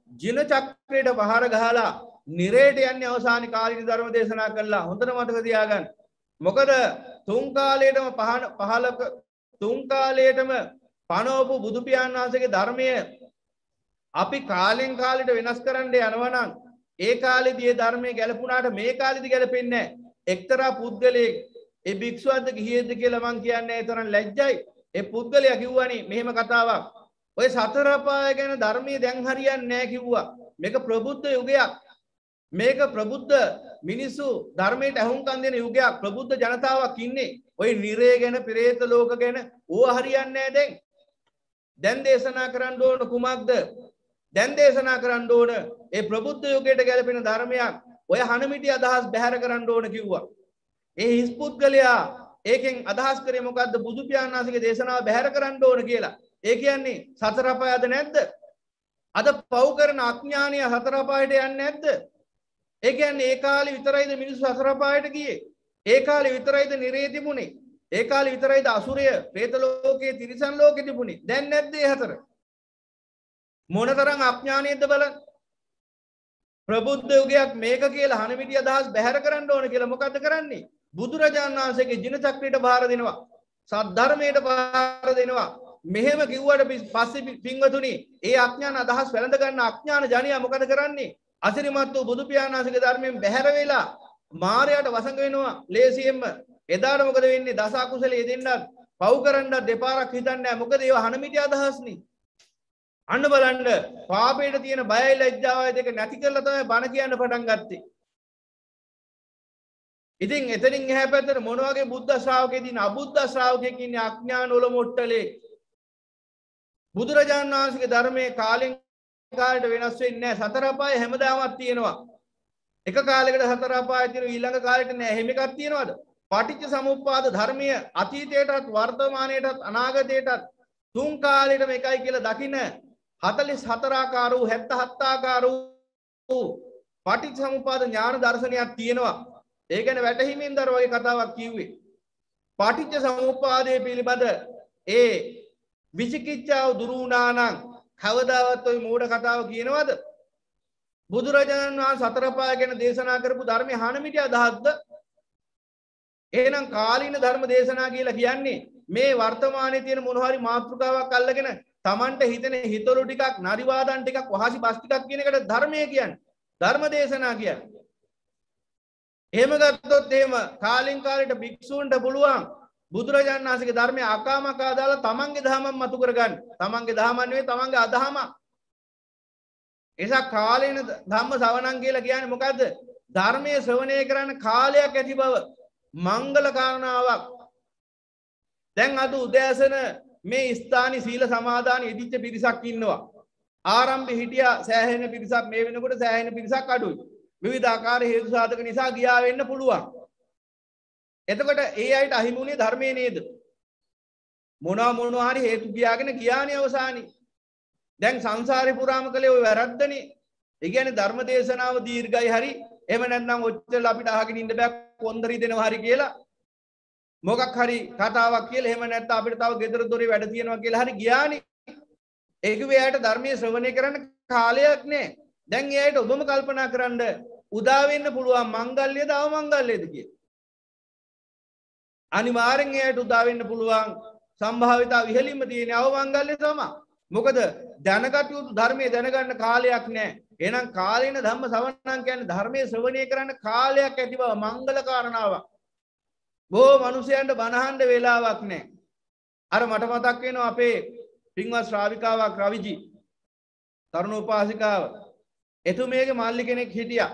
ජින චක්‍රයට පහර ගහලා නිරේට යන්නේ අවසාන කාලීන ධර්ම දේශනා කළා. හොඳට මතක තියාගන්න. මොකද තුන් කාලයටම තුන් කාලයටම පනවපු බුදු පියාණන් වහන්සේගේ ධර්මය අපි කාලෙන් කාලෙට වෙනස් කරන්න යනවා නම් ඒ කාලෙදී ඒ ධර්මයේ ගැලපුණාට මේ කාලෙදී ගැලපෙන්නේ නැහැ. එක්තරා පුද්ගලයෙක් ඒ භික්ෂුවක්ද ගිහියෙක්ද කියලා මං කියන්නේ ඒ තරම් ලැජ්ජයි. ඒ පුද්ගලයා කිව්වනේ මෙහෙම කතාවක්. ඔය සතර අපාය ගැන ධර්මයේ දැන් හරියන්නේ නැහැ කිව්වා. මේක ප්‍රබුද්ධ යුගයක්. මේක ප්‍රබුද්ධ මිනිස්සු ධර්මයට අහුම්කම් දෙන යුගයක්. ප්‍රබුද්ධ ජනතාවක් ඉන්නේ. ඔය නිරය ගැන, පෙරේත ලෝක ගැන ඕවා හරියන්නේ නැහැ දැන්. දැන් දේශනා කරන්න ඕන කුමක්ද? දැන් දේශනා කරන්න ඕන ඒ ප්‍රබුද්ධ යුගයට ගැලපෙන ධර්මයක්. ඔය හනමිටි අදහස් බැහැර කරන්න ඕන කිව්වා. ඒ හිස් පුද්ගලයා ඒකෙන් අදහස් කරේ මොකද්ද? බුදු පියාණන් වහන්සේගේ දේශනාව බැහැර කරන්න ඕන කියලා. ඒ කියන්නේ සතර අපායද නැද්ද? අද පව් කරන අඥානිය සතර අපායට යන්නේ නැද්ද? ඒ කියන්නේ ඒ කාලේ විතරයිද මිනිස්සු සතර අපායට ගියේ? ඒ කාලේ විතරයිද නිරේ තිබුණේ? ඒ කාලේ විතරයිද අසුරය, പ്രേත ලෝකයේ, තිරිසන් ලෝකෙ තිබුණේ? දැන් නැද්ද ඒ හතර? මොනතරම් අඥානියද බලන්න. ප්‍රබුද්ධ යුගයක් මේක කියලා හනමිටි අදහස් බැහැර කරන්න ඕන කියලා මොකද්ද කරන්නේ? බුදුරජාණන් වහන්සේගේ ජින චක්‍රයට බාර දෙනවා. සද්ධර්මයට බාර දෙනවා. මෙහෙම කිව්වට පස්සේ පින්වතුනි ඒ අඥාන අදහස් වැළඳ ගන්න අඥාන ජනියා මොකද කරන්නේ? අසිරිමත් වූ බුදු පියාණන් වහන්සේගේ ධර්මයෙන් බැහැර වෙලා මායයට වසඟ වෙනවා ලේසියෙන්ම. එදාට මොකද වෙන්නේ? දස අකුසලයේ දෙන්නත් පව් කරන්නත් දෙපාරක් හිතන්නේ නැහැ. මොකද ඒවා හනමිටි අදහස්නේ. අන්න බලන්න පාපයට තියෙන බයයි ලැජ්ජාවයි දෙක නැති කරලා තමයි බණ කියන්න පටන් ගත්තේ. ඉතින් එතනින් එහා පැත්තට මොන වගේ බුද්ධ ශ්‍රාවකෙක් ඉන්නේ? අබුද්ධ ශ්‍රාවකෙක් ඉන්නේ අඥාන වල මොට්ටලේ. බුදුරජාණන් වහන්සේගේ ධර්මයේ කාලෙන් කාලයට වෙනස් වෙන්නේ නැහැ. සතර අපාය හැමදාමත් තියෙනවා. එක කාලයකට සතර අපාය තියෙනවා ඊළඟ කාලෙට නෑ. එහෙම එකක් තියෙනවද? පටිච්ච සමුප්පාද ධර්මීය අතීතයටත් වර්තමානයටත් අනාගතයටත් තුන් කාලෙටම එකයි කියලා දකින්න 44 ආකාර වූ 77 ආකාර වූ පටිච්ච සමුප්පාද ඥාන දර්ශනයක් තියෙනවා. ඒ කියන්නේ වැටහිමින් දර වගේ කතාවක් කිව්වේ. පටිච්ච සමුප්පාදයේ පිළිබඳ ඒ විචිකිච්ඡාව දුරු වුණා නම් කවදාවත් ওই මෝඩ කතාව කියනවද? බුදුරජාණන් වහන්සේ සතර පාය ගැන දේශනා කරපු ධර්මයේ හනමිටි අදහස්ද? එහෙනම් කාලීන ධර්ම දේශනා කියලා කියන්නේ මේ වර්තමානයේ තියෙන මොන හරි මාතෘකාවක් අල්ලගෙන Tamanට හිතෙන හිතලු ටිකක්, නරිවාදන් ටිකක්, වහසි බස් ටිකක් කියන එකට ධර්මය කියන්නේ. ධර්ම දේශනා කියන්නේ. එහෙම ගත්තොත් එහෙම කාලින් කාලයට භික්ෂූන්ට පුළුවන් බුදුරජාණන් වහන්සේගේ ධර්මයේ අකාමකා දාලා තමන්ගේ දහමක් මතු කරගන්න. තමන්ගේ දහම නෙවෙයි තමන්ගේ අදහම. එසා කාලේන ධම්ම ශ්‍රවණම් කියලා කියන්නේ මොකද්ද? ධර්මයේ ශ්‍රවණය කරන්න කාලයක් ඇති බව මංගල කාරණාවක්. දැන් අද උදෑසන මේ ස්ථානයේ සීල සමාදාන යෙදිච්ච පිරිසක් ඉන්නවා. ආරම්භයේ හිටියා සෑහෙන පිරිසක්, මේ වෙනකොට සෑහෙන පිරිසක් අඩුයි. විවිධාකාර හේතු සාධක නිසා ගියා වෙන්න පුළුවන්. එතකොට ඒ අයට අහිමුනේ ධර්මයේ නේද? මොනවා හරි හේතු කියාගෙන ගියානේ අවසානයේ. දැන් සංසාරේ පුරාම කලේ ওই වැරද්දනේ. ඒ කියන්නේ ධර්ම දේශනාව දීර්ඝයි හරි එහෙම නැත්නම් ඔච්චර අපිට අහගෙන ඉන්න බෑ කොන්දරි දෙනවා හරි කියලා මොකක් හරි කතාවක් කියලා එහෙම නැත්නම් අපිට තව ගෙදර දොරේ වැඩ තියෙනවා කියලා හරි ගියානේ. ඒක වෙයාට ධර්මයේ ශ්‍රවණය කරන්න කාලයක් නෑ. දැන් එයාට ඔබම කල්පනා කරන්න උදා වෙන්න පුළුවන් මංගල්‍යද අවමංගල්‍යද කියලා. අනිවාර්යෙන් එයාට උදා වෙන්න පුළුවන් සම්භාවිතාව ඉහළින්ම තියෙන අවමංගල්‍ය තමයි. මොකද දැනගත යුතු ධර්මයේ දැනගන්න කාලයක් නැහැ. එහෙනම් කාලේන ධම්ම ශ්‍රවණම් කියන්නේ ධර්මයේ ශ්‍රවණය කරන්න කාලයක් ඇති බව මංගල කාරණාවක්. බොහෝ මිනිසයන්ට බනහන්න වෙලාවක් නැහැ. අර මට මතක් වෙනවා අපේ පින්වත් ශ්‍රාවිකාවක් රවිජි තරුණ උපාසිකාව. එතුමියගේ මල්ලි කෙනෙක් හිටියා.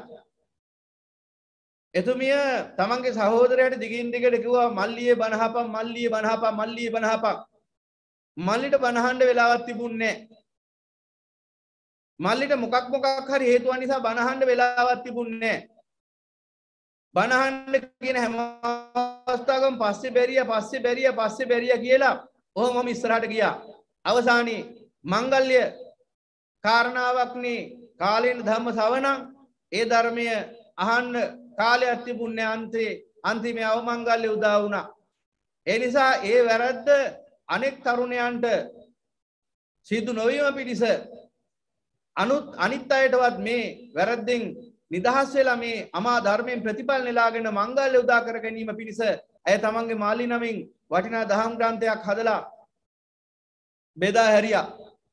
එතුමිය තමන්ගේ සහෝදරයාට දිගින් දිගට කිව්වා මල්ලියේ බනහපන් මල්ලියේ බනහපන් මල්ලියේ බනහපන්. මල්ලිට බනහන්න වෙලාවක් තිබුණේ නැහැ. මල්ලිට මොකක් හරි හේතුවක් නිසා බනහන්න වෙලාවක් තිබුණේ නැහැ. බනහන්න කියන හැම අවස්ථාවකම පස්සේ බැරිය කියලා ඔහොමම ඉස්සරහට ගියා. අවසානයේ මංගල්‍ය කාරණාවක්නේ කාලේන ධම්ම ශ්‍රවණං ඒ ධර්මය අහන්න කාලයක් තිබුණේ අන්තිමේ අවමංගල්‍ය උදා වුණා. ඒ නිසා ඒ වැරද්ද අනෙක් තරුණයන්ට සිදු නොවීම පිණිස අනිත් අයටවත් මේ වැරද්දෙන් නිදහස් වෙලා මේ අමා ධර්මයෙන් ප්‍රතිඵල නෙලාගෙන මංගල්‍ය උදා කර ගැනීම පිණිස ඇය තමන්ගේ මාළි නමින් වටිනා දහම් ග්‍රන්ථයක් හදලා බෙදා හැරියා.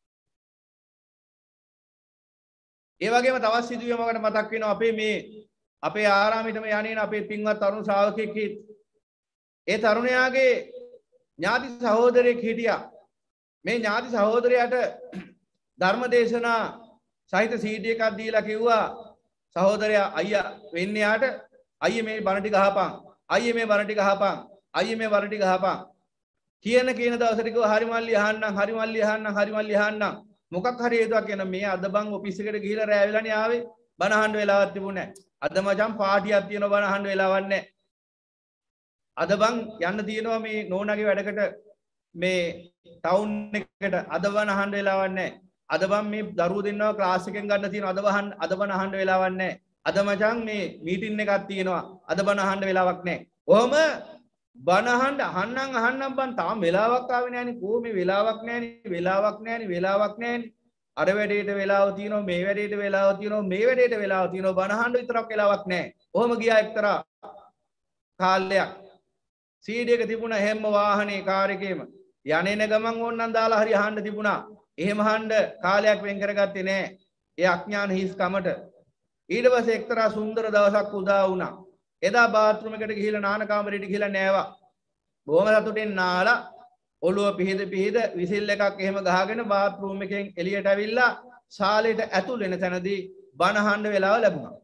ඒ වගේම තවත් සිදුවීමකට මතක් වෙනවා අපේ ආරාමෙටම යන්නේන අපේ පින්වත් තරුණ ශ්‍රාවකෙක් ඒ තරුණයාගේ ඥාති සහෝදරයෙක් හිටියා. මේ ඥාති සහෝදරයාට ධර්මදේශනා සහිත CD එකක් දීලා කිව්වා සහෝදරයා අයියා වෙන්නේ යාට අයියේ මේ බණ ටික අහපන්. අයියේ මේ බණ ටික අහපන්. අයියේ මේ බණ ටික අහපන්. කියන දවසට කිව්වා හරි මල්ලි අහන්නම්. මොකක් හරි හේතුවක් කියන මේ අද බං ඔෆිස් එකට ගිහිල්ලා රෑ වෙලානේ ආවේ. බණ අහන්න වෙලාවක් තිබුණේ නැහැ. අද මචං පාටියක් තියෙනවා බණ අහන්න වෙලාවක් නැහැ. අද බං යන්න තියෙනවා මේ නෝනාගේ වැඩකට මේ ටවුන් එකට අද බණ අහන්න වෙලාවක් නැහැ. අද බං මේ දරුවෝ දෙන්නව ක්ලාස් එකෙන් ගන්න තියෙනවා අද බණ අහන්න වෙලාවක් නැහැ. අද මචං මේ මීටින් එකක් තියෙනවා අද බණ අහන්න වෙලාවක් නැහැ. ඔහම බණ අහන්නම් බං තාම වෙලාවක් ආවේ නැහනේ. කොහොම මේ වෙලාවක් නැහනේ. අර වැඩේට වෙලාව තියෙනවා මේ වැඩේට වෙලාව තියෙනවා බණ අහන්න විතරක් වෙලාවක් නැහැ. ඔහම ගියා එක්තරා කාලයක් CD එක තිබුණා හැම වාහනේ කාර් එකේම යන්නේන ගමන් ඕන්නම් දාලා හරි අහන්න තිබුණා. එහෙම අහන්න කාලයක් වෙන් කරගත්තේ නැහැ. ඒ අඥාන හිස් කමට. ඊට පස්සේ එක්තරා සුන්දර දවසක් උදා වුණා. එදා බාත්රූම් එකට ගිහිල්ලා නාන කාමරේට ගිහිල්ලා නෑවා. බොහොම සතුටින් නාලා ඔළුව පිහිද විසිල් එකක් එහෙම ගහගෙන බාත්රූම් එකෙන් එළියට ඇවිල්ලා ශාලයට ඇතුල් වෙන තැනදී බණ අහන්න වෙලාව ලැබුණා.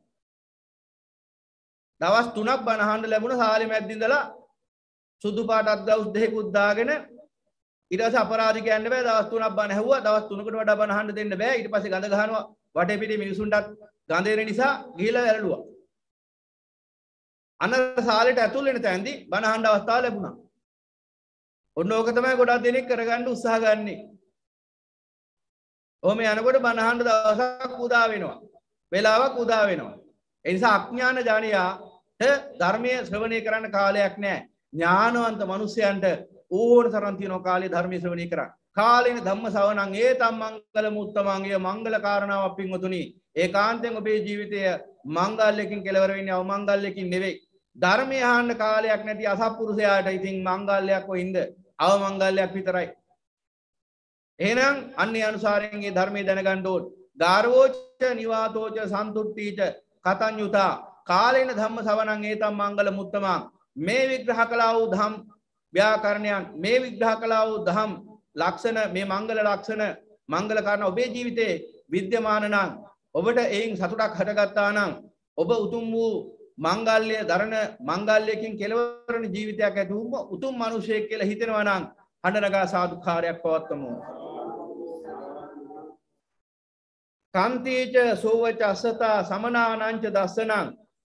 දවස් 3ක් බණ අහන්න ලැබුණා ශාලෙ මැද්ද ඉඳලා සුදු පාට අත්දවස් දෙකකුත් දාගෙන ඊට පස්සේ අපරාධි කියන්න බෑ දවස් 3ක් බණ ඇහුවා දවස් 3කට වඩා බණ අහන්න දෙන්න බෑ ඊට පස්සේ ගඳ ගහනවා වටේ පිටේ මිනිසුන්ටත් ගඳ එන නිසා ගිහිල්ලා වැළලුවා. අන්න ශාලෙට ඇතුල් වෙන තැනදී බණ අහන්න අවස්ථාව ලැබුණා. ඔන්න ඕක තමයි ගොඩක් දෙනෙක් කරගන්න උත්සාහ ගන්නෙ. ඔහොම යනකොට බණ අහන්න දවසක් උදා වෙනවා. වෙලාවක් උදා වෙනවා. ඒ නිසා අඥාන ජානියාට ධර්මයේ ශ්‍රවණය කරන්න කාලයක් නැහැ. ඥානවන්ත මිනිසයන්ට ඕන තරම් තියෙන කාලේ ධර්මයේ ශ්‍රවණය කරා. කාලේන ධම්ම ශ්‍රවණං ඒතම් මංගල මුත්තමංගය මංගල කාරණාවක් පින්වතුනි. ඒකාන්තයෙන් ඔබේ ජීවිතය මංගල්‍යකින් කෙලවර වෙන්නේ අවමංගල්‍යකින් නෙවෙයි. ධර්මය අහන්න කාලයක් නැති අසත්පුරුෂයාට ඉතින් මංගල්‍යයක් කොයින්ද? අවමංගල්‍යයක් විතරයි. එහෙනම් අන්නේ අනුසාරයෙන් මේ ධර්මයේ දැනගන්න ඕන. ගාරවෝච නිවාතෝච සන්තුට්ඨීච කතඤ්ඤුතා කාලේන ධම්ම ශ්‍රවණං ඒතම් මංගල මුත්තමං මේ විග්‍රහ කළා වූ ධම් ව්‍යාකරණයන් මේ විග්‍රහ කළා වූ ධම් ලක්ෂණ මේ මංගල ලක්ෂණ මංගල කාරණා ඔබේ ජීවිතේ විද්‍යමාන නම් ඔබට එයින් සතුටක් හටගත්තා නම් ඔබ උතුම් වූ මංගල්‍ය දරණ මංගල්‍යකින් කෙලවරන ජීවිතයක් ඇති වූ උතුම් මිනිසෙක් කියලා හිතෙනවා නම් හඬනගා සාදුකාරයක් පවත්වමු. කාන්තීච සෝවච අසතා සමනානංච දස්සනං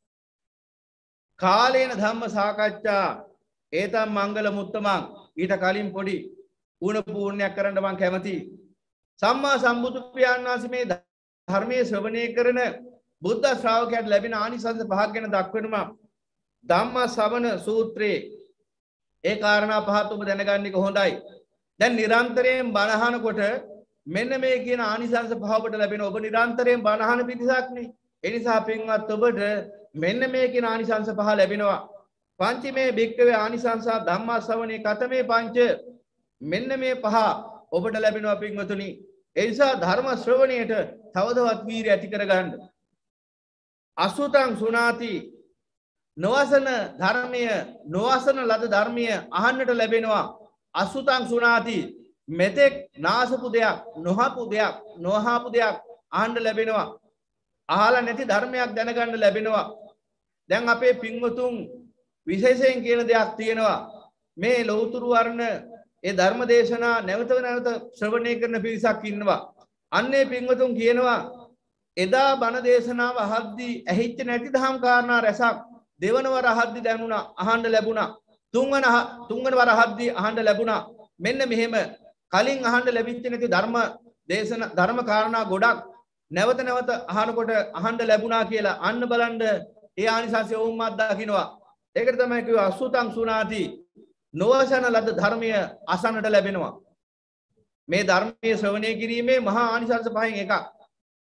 කාලේන ධම්ම සාකච්ඡා ඒතම් මංගල මුත්තමං ඊට කලින් පොඩි උණ පූර්ණයක් කරන්න මම කැමතියි. සම්මා සම්බුදු පියාණන් වහන්සේ මේ ධර්මයේ ශ්‍රවණය කරන බුද්ධ ශ්‍රාවකයන්ට ලැබෙන ආනිසංස පහක් ගැන දක්වනවා. ධම්ම ශ්‍රවණ සූත්‍රයේ ඒ කාරණා පහත් ඔබ දැනගන්න එක හොඳයි. දැන් නිරන්තරයෙන් බණ අහනකොට මෙන්න මේ කියන ආනිසංස පහ ඔබට ලැබෙනවා. ඔබ නිරන්තරයෙන් බණ අහන පිරිසක් නේ. ඒ නිසා පින්වත් ඔබට මෙන්න මේ කියන ආනිසංස පහ ලැබෙනවා. පංචමේ භික්ඛවේ ආනිසංසා ධම්ම ශ්‍රවණේ කතමේ පංච මෙන්න මේ පහ ඔබට ලැබෙනවා පින්වතුනි. ඒ නිසා ධර්ම ශ්‍රවණයට තවදවත් වීරිය ඇති කරගන්න. අසුතං සුනාති නොවසන ධර්මය නොවසන ලද ධර්මය අහන්නට ලැබෙනවා. අසුතං සුනාති මෙතෙක් නාසපු දෙයක් නොහපු දෙයක් අහන්න ලැබෙනවා. අහලා නැති ධර්මයක් දැනගන්න ලැබෙනවා. දැන් අපේ පින්වතුන් විශේෂයෙන් කියන දෙයක් තියෙනවා. මේ ලෞතුරු වර්ණ ඒ ධර්ම දේශනා නැවත ශ්‍රවණය කරන පිරිසක් ඉන්නවා. අන්නේ පින්වතුන් කියනවා එදා බණ දේශනාව අහද්දී ඇහිච්ච නැති දහම් කාරණා රැසක් දෙවන වර අහද්දී දැනුණා අහන්න ලැබුණා. තුන්වන වර අහද්දී අහන්න ලැබුණා. මෙන්න මෙහෙම කලින් අහන්න ලැබිච්ච නැති ධර්ම කාරණා ගොඩක් නැවත අහනකොට අහන්න ලැබුණා කියලා අන්න බලන්න ඒ ආනිසංසය වුම්මත් දකින්නවා. ඒකට තමයි කිව්වා අසුතං සුනාති නොවසන ලද ධර්මය අසන්නට ලැබෙනවා. මේ ධර්මයේ ශ්‍රවණය කිරීමේ මහා ආනිසංස පහෙන් එකක්.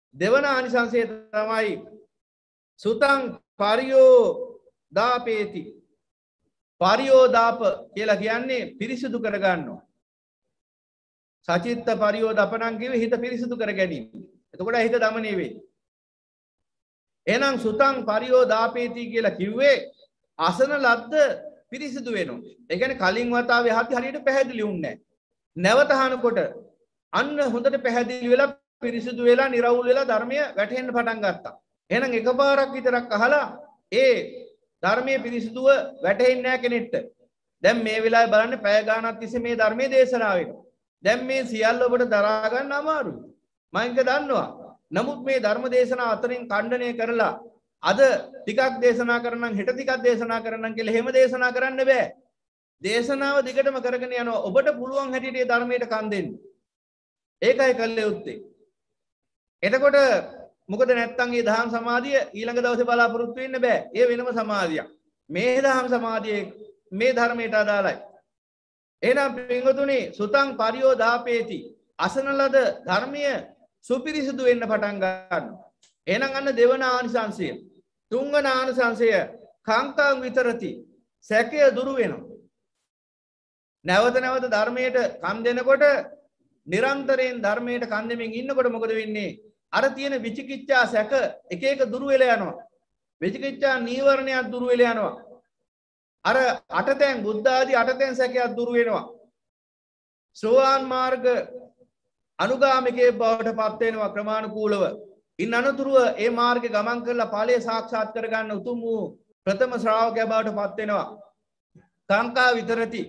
දෙවන ආනිසංසය තමයි සුතං පරියෝදාපේති. පරියෝදාප කියලා කියන්නේ පිරිසිදු කරගන්නවා. සචිත්ත පරියෝදපණං කිව්වේ හිත පිරිසිදු කර ගැනීම. එතකොට හිත දමණය වෙයි. එහෙනම් සුතං පරියෝදාපේති කියලා කිව්වේ අසන ලද්ද පිරිසිදු වෙනවා. ඒ කියන්නේ කලින් වතාවේ හරියට පැහැදිලි වුණේ නැහැ. නැවත අහනකොට අන්න හොඳට පැහැදිලි වෙලා පිරිසිදු වෙලා නිර්වුල් වෙලා ධර්මය වැටහෙන්න පටන් ගත්තා. එහෙනම් එකපාරක් විතරක් අහලා ඒ ධර්මයේ පිරිසිදුව වැටහෙන්නේ නැහැ කෙනෙක්ට. දැන් මේ වෙලාවේ බලන්න පැය ගාණක් තිස්සේ මේ ධර්මයේ දේශනා වෙනවා. දැන් මේ සියල්ල ඔබට දරා ගන්න අමාරුයි. මම ඒක දන්නවා. නමුත් මේ ධර්ම දේශනා අතරින් ඛණ්ඩනය කරලා අද ටිකක් දේශනා කරනම් හෙට ටිකක් දේශනා කරනම් කියලා එහෙම දේශනා කරන්න බෑ. දේශනාව දිගටම කරගෙන යනවා. ඔබට පුළුවන් හැටියට මේ ධර්මයට කන් දෙන්න. ඒකයි කළ යුත්තේ. එතකොට මොකද නැත්තම් මේ දහම් සමාධිය ඊළඟ දවසේ බලාපොරොත්තු වෙන්න බෑ. ඒ වෙනම සමාධියක්. මේ දහම් සමාධිය මේ ධර්මයට අදාළයි. එහෙනම් පින්වතුනි සුතං පරියෝදාපේති අසන ලද ධර්මීය සුපිරිසුදු වෙන්න පටන් ගන්නවා. එහෙනම් අන්න දෙවන ආනිසංසය. තුන්වන ආනිසංසය කාංකං විතරති. සැකය දුරු වෙනවා. නැවත නැවත ධර්මයට කන් දෙනකොට නිරන්තරයෙන් ධර්මයට කන් දෙමින් ඉන්නකොට මොකද වෙන්නේ? අර තියෙන විචිකිච්ඡා සැක එක එක දුරු වෙලා යනවා. විචිකිච්ඡා නීවරණයක් දුරු වෙලා යනවා. අර අටතෙන් බුද්ධ ආදී අටතෙන් සැකයක් දුරු වෙනවා. සෝවාන් මාර්ග අනුගාමිකේ බවට පත් වෙනවා ක්‍රමානුකූලව. ඉන් අනතුරුව ඒ මාර්ගේ ගමන් කරලා ඵලය සාක්ෂාත් කරගන්න උතුම් වූ ප්‍රථම ශ්‍රාවකයා බවට පත් වෙනවා. කාංකා විතරති.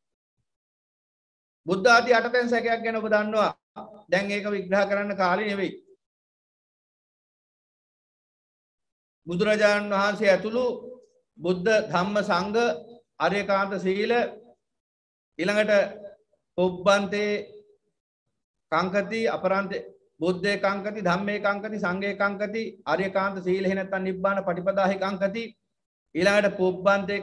බුද්ධ ආදී අටතෙන් සැකයක් ගැන ඔබ දන්නවා. දැන් ඒක විග්‍රහ කරන්න කාලේ නෙවෙයි. බුදුරජාණන් වහන්සේ ඇතුළු බුද්ධ ධම්ම සංඝ ආර්යකාන්ත සීල ඊළඟට පොබ්බන්තේ කාංකති අපරාන්තේ බුද්ධේ කාංකති ධම්මේ කාංකති සංඝේ කාංකති ආර්යකාන්ත සීල එහෙ නැත්නම් නිබ්බාන පටිපදාහි කාංකති ඊළඟට පොබ්බන්තේ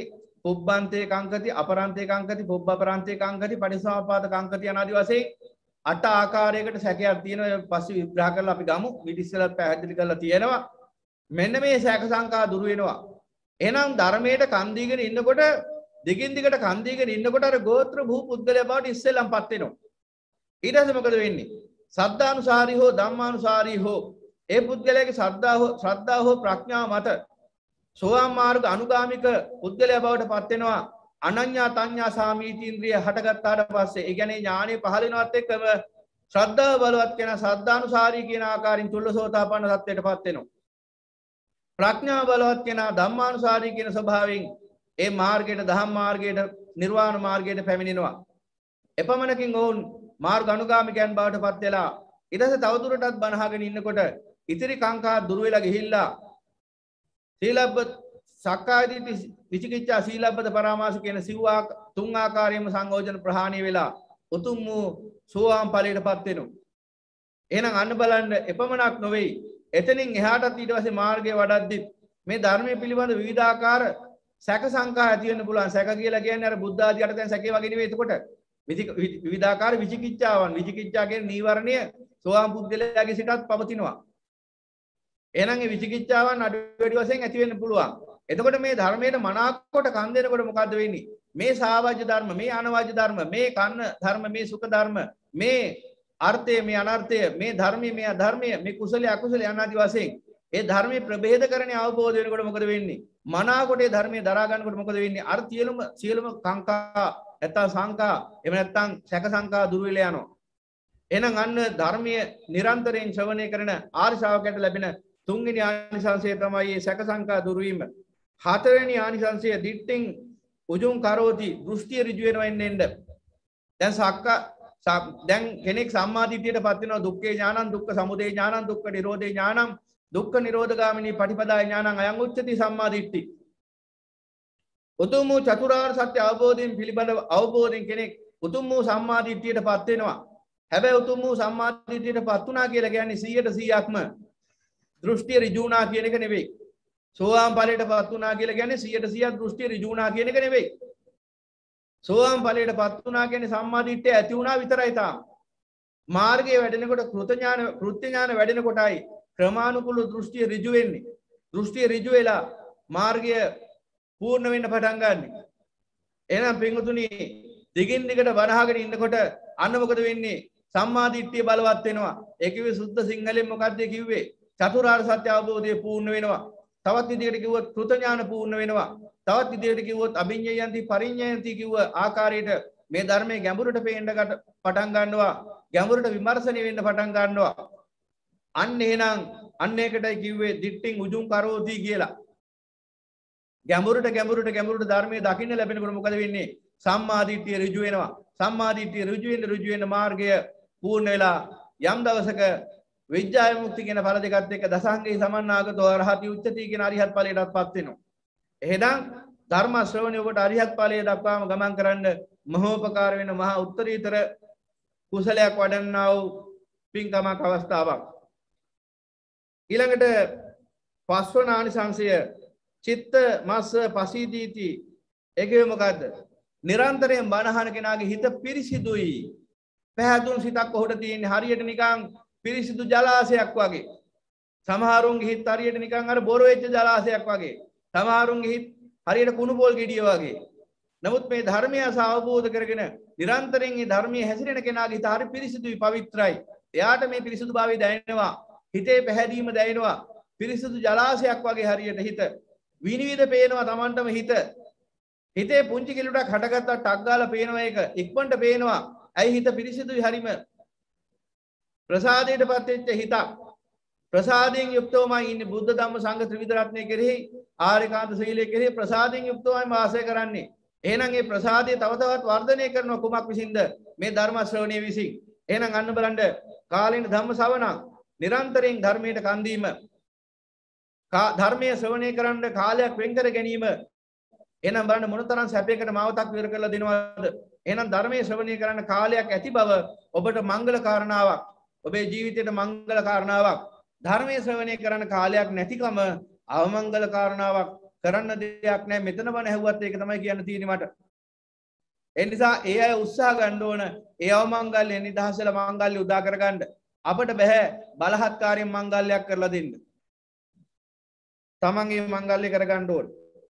කාංකති අපරාන්තේ කාංකති පොබ්බපරාන්තේ කාංකති පටිසමාපාද කාංකති අනාදි වශයෙන් අට ආකාරයකට සැකයක් තියෙනවා. පස්සේ විග්‍රහ කරලා අපි ගමු. ඊට ඉස්සෙල්ලා පැහැදිලි කරලා තියෙනවා. මෙන්න මේ සැක සංකා දුරු වෙනවා. එහෙනම් ධර්මයට කන් දීගෙන ඉන්නකොට දිගින් දිගට කන් දීගෙන ඉන්නකොට අර ගෝත්‍ර භූ පුද්ගලයා බවට ඉස්සෙල්ලාම්පත් වෙනවා. ඊට පස්සේ මොකද වෙන්නේ? සද්ධානුසාරී හෝ ධම්මානුසාරී හෝ ඒ පුද්ගලයාගේ ශ්‍රද්ධාව හෝ ප්‍රඥාව මත සෝවාන් මාර්ග අනුගාමික පුද්ගලයා බවට පත් වෙනවා. අනඤ්ඤා තඤ්ඤා සාමීතින්ද්‍රිය හටගත්තාට පස්සේ ඒ කියන්නේ ඥානෙ පහළ වෙනවත් එක්කම ශ්‍රද්ධාව බලවත් කෙනා සද්ධානුසාරී කියන ආකාරයෙන් චුල්ලසෝතාපන්න සත්‍යයට පත් වෙනවා. ප්‍රඥා බලවත් කෙනා ධම්මානුසාරී කියන ස්වභාවයෙන් ඒ මාර්ගයට ධම්ම මාර්ගයට නිර්වාණ මාර්ගයට පැමිණෙනවා. එපමණකින් ඔවුන් මාර්ග අනුගාමිකයන් බවට පත් වෙලා ඊට පස්සේ තවදුරටත් බණ අහගෙන ඉන්නකොට ඉතිරි කාංකා දුර වෙලා ගිහිල්ලා සීලබ්බත සක්කාය දිට්ඨි විචිකිච්ඡා සීලබ්බත පරාමාස කියන සිව්වා තුන් ආකාරයෙන්ම සංයෝජන ප්‍රහාණය වෙලා උතුම් වූ සෝවාන් ඵලයට පත් වෙනවා. එහෙනම් අන්න බලන්න එපමණක් නොවේයි. එතනින් එහාටත් ඊට පස්සේ මාර්ගය වඩද්දි මේ ධර්මයේ පිළිබඳ විවිධාකාර සැක සංකා ඇති වෙන්න පුළුවන්. සැක කියලා කියන්නේ අර බුද්ධ ආදී අටතෙන් සැකේ වගේ නෙවෙයි. එතකොට විවිධාකාර විචිකිච්ඡාවන් විචිකිච්ඡා කියන්නේ නීවරණය සෝවාන් පුද්ගලයාගේ සිටත් පවතිනවා. එහෙනම් මේ විචිකිච්ඡාවන් අඩු වැඩි වශයෙන් ඇති වෙන්න පුළුවන්. එතකොට මේ ධර්මයට මනාකොට කන් දෙනකොට මොකද්ද වෙන්නේ? මේ සාවජ්‍ය ධර්ම, මේ අනවජ්‍ය ධර්ම, මේ කන්න ධර්ම, මේ සුඛ ධර්ම, මේ අර්ථය, මේ අනර්ථය, මේ ධර්මයේ, මේ අධර්මයේ, මේ කුසලයේ අකුසලයේ අනාදි වශයෙන් ඒ ධර්මයේ ප්‍රභේද කරන්නේ අවබෝධ වෙනකොට මොකද වෙන්නේ? මනාකොට ඒ ධර්මයේ දරා ගන්නකොට මොකද වෙන්නේ? අර සියලුම කාංකා නැත්නම් සංකා එහෙම නැත්නම් සැක සංකා දුර වෙලා යනවා. එහෙනම් අන්න ධර්මයේ නිරන්තරයෙන් ශ්‍රවණය කරන ආර්ය ශ්‍රාවකයට ලැබෙන තුන්වෙනි ආනිසංසය තමයි මේ සැක සංකා දුරු වීම. හතරවෙනි ආනිසංසය දිට්ඨින් උජුං කරෝති දෘෂ්ටිය ඍජු වෙනවා එන්න. දැන් කෙනෙක් සම්මාදිට්ඨියට පත් වෙනවා. දුක්ඛේ ඥානං දුක්ඛ සමුදය ඥානං දුක්ඛ නිරෝධේ ඥානං දුක්ඛ නිරෝධගාමිනී පටිපදා ඥානං අයං උච්චති සම්මාදිට්ඨි. උතුම් වූ චතුරාර්ය සත්‍ය අවබෝධයෙන් පිළිබඳව අවබෝධයෙන් කෙනෙක් උතුම් වූ සම්මාදිට්ඨියට පත් වෙනවා. හැබැයි උතුම් වූ සම්මාදිට්ඨියට පත් වුණා කියලා කියන්නේ 100%ක්ම දෘෂ්ටිය ඍජු වුණා කියන එක නෙවෙයි. සෝවාන් ඵලයට පත් වුණා කියලා කියන්නේ 100% දෘෂ්ටිය ඍජු වුණා කියන එක නෙවෙයි. සෝවාන් ඵලයට පත් වුණා කියන්නේ සම්මාදිට්ඨිය ඇති වුණා විතරයි තාම. මාර්ගයේ වැඩෙනකොට කෘත්‍ය ඥාන වැඩෙනකොටයි ක්‍රමානුකූල දෘෂ්ටිය ඍජු වෙන්නේ. දෘෂ්ටිය ඍජු වෙලා මාර්ගය පූර්ණ වෙන්න පටන් ගන්නෙ. එහෙනම් පින්වතුනි දිගින් දිගට වරහාගෙන ඉන්නකොට අන්න මොකද වෙන්නේ? සම්මා දිට්ඨිය බලවත් වෙනවා. ඒ කිව්වේ සුද්ධ සිංහලෙන් මොකක්ද කිව්වේ? චතුරාර්ය සත්‍ය අවබෝධය පූර්ණ වෙනවා. තවත් විදිහට කිව්වොත් කෘත ඥාන පූර්ණ වෙනවා. තවත් විදිහට කිව්වොත් අභිඤ්ඤයන්ති පරිඤ්ඤයන්ති කිව්ව ආකාරයට මේ ධර්මයේ ගැඹුරට පේන්න පටන් ගන්නවා. ගැඹුරට විමර්ශනය වෙන්න පටන් ගන්නවා. අන්න එහෙනම් අන්න ඒකටයි කිව්වේ දිට්ඨින් උජුං කරෝති කියලා. ගැඹුරට ධර්මයේ දකින්න ලැබෙනකොට මොකද වෙන්නේ? සම්මා දිට්ඨිය ඍජු වෙනවා. සම්මා දිට්ඨිය ඍජු වෙන මාර්ගය පූර්ණ වෙලා යම් දවසක විඥාය මුක්ති කියන ඵල දෙකත් එක්ක දසංගේ සමන්නාගතෝ අරහති උච්චති කියන අරිහත් ඵලයටපත් වෙනවා. එහෙනම් ධර්ම ශ්‍රවණය ඔබට අරිහත් ඵලය දක්වාම ගමන් කරන්න මහෝපකාර වෙන මහා උත්තරීතර කුසලයක් වඩන්නා වූ පින්කමක් අවස්ථාවක්. ඊළඟට පස්වන ආනිසංශය චිත්ත මස්ස පසීදීති. ඒකේ මොකද්ද? නිරන්තරයෙන් බණහන කෙනාගේ හිත පිරිසිදුයි. පැහැදුණු සිතක් ඔහුට තියෙන්නේ හරියට නිකන් පිරිසිදු ජලාශයක් වගේ. සමහරුන්ගේ හිත හරියට නිකන් අර බොර වෙච්ච ජලාශයක් වගේ. සමහරුන්ගේ හිත හරියට කුණු පොල් ගෙඩිය වගේ. නමුත් මේ ධර්මය අවබෝධ කරගෙන නිරන්තරයෙන් මේ ධර්මයේ හැසිරෙන කෙනාගේ හිත හරි පිරිසිදුයි පවිත්‍රායි. එයාට මේ පිරිසිදු භාවය දැනෙනවා. හිතේ පැහැදීම දැනෙනවා. පිරිසිදු ජලාශයක් වගේ හරියට හිත විනිවිද පේනවා Tamanටම හිත. හිතේ පුංචි කිලුටක් හටගත්තා ටක් ගාලා පේනවා ඒක. ඉක්මනට පේනවා. ඇයි හිත පිරිසිදුයි හරිම ප්‍රසාදයටපත් වෙච්ච හිතක්. ප්‍රසාදයෙන් යුක්තවමයි ඉන්නේ බුද්ධ ධම්ම සංඝ ත්‍රිවිධ රත්නය කෙරෙහි ආර්යකාන්ත සීලයේ කෙරෙහි ප්‍රසාදයෙන් යුක්තවමයි වාසය කරන්නේ. එහෙනම් මේ ප්‍රසාදය තව තවත් වර්ධනය කරන කුමක් විසින්ද? මේ ධර්ම ශ්‍රවණය විසින්. එහෙනම් අන්න බලන්න කාලේන ධම්ම ශ්‍රවණං නිරන්තරයෙන් ධර්මයට කන් දීම ධර්මයේ ශ්‍රවණය කරන්න කාලයක් වෙන් කර ගැනීම. එහෙනම් බලන්න මොනතරම් සැපයකට මාවතක් විතර කරලා දෙනවද? එහෙනම් ධර්මයේ ශ්‍රවණය කරන්න කාලයක් ඇති බව ඔබට මංගල කාරණාවක්. ඔබේ ජීවිතයට මංගල කාරණාවක්. ධර්මයේ ශ්‍රවණය කරන්න කාලයක් නැතිකම අවමංගල කාරණාවක්. කරන්න දෙයක් නැහැ. මෙතන බණ ඇහුවත් ඒක තමයි කියන්න තියෙන්නේ මට. ඒ නිසා ඒ අය උත්සාහ ගන්න ඕන ඒ අවමංගල්‍ය නිදහසල මංගල්‍ය උදා කරගන්න. අපිට බෑ බලහත්කාරයෙන් මංගල්‍යයක් කරලා දෙන්න. තමන්ගේ මංගල්‍ය කරගන්න ඕන.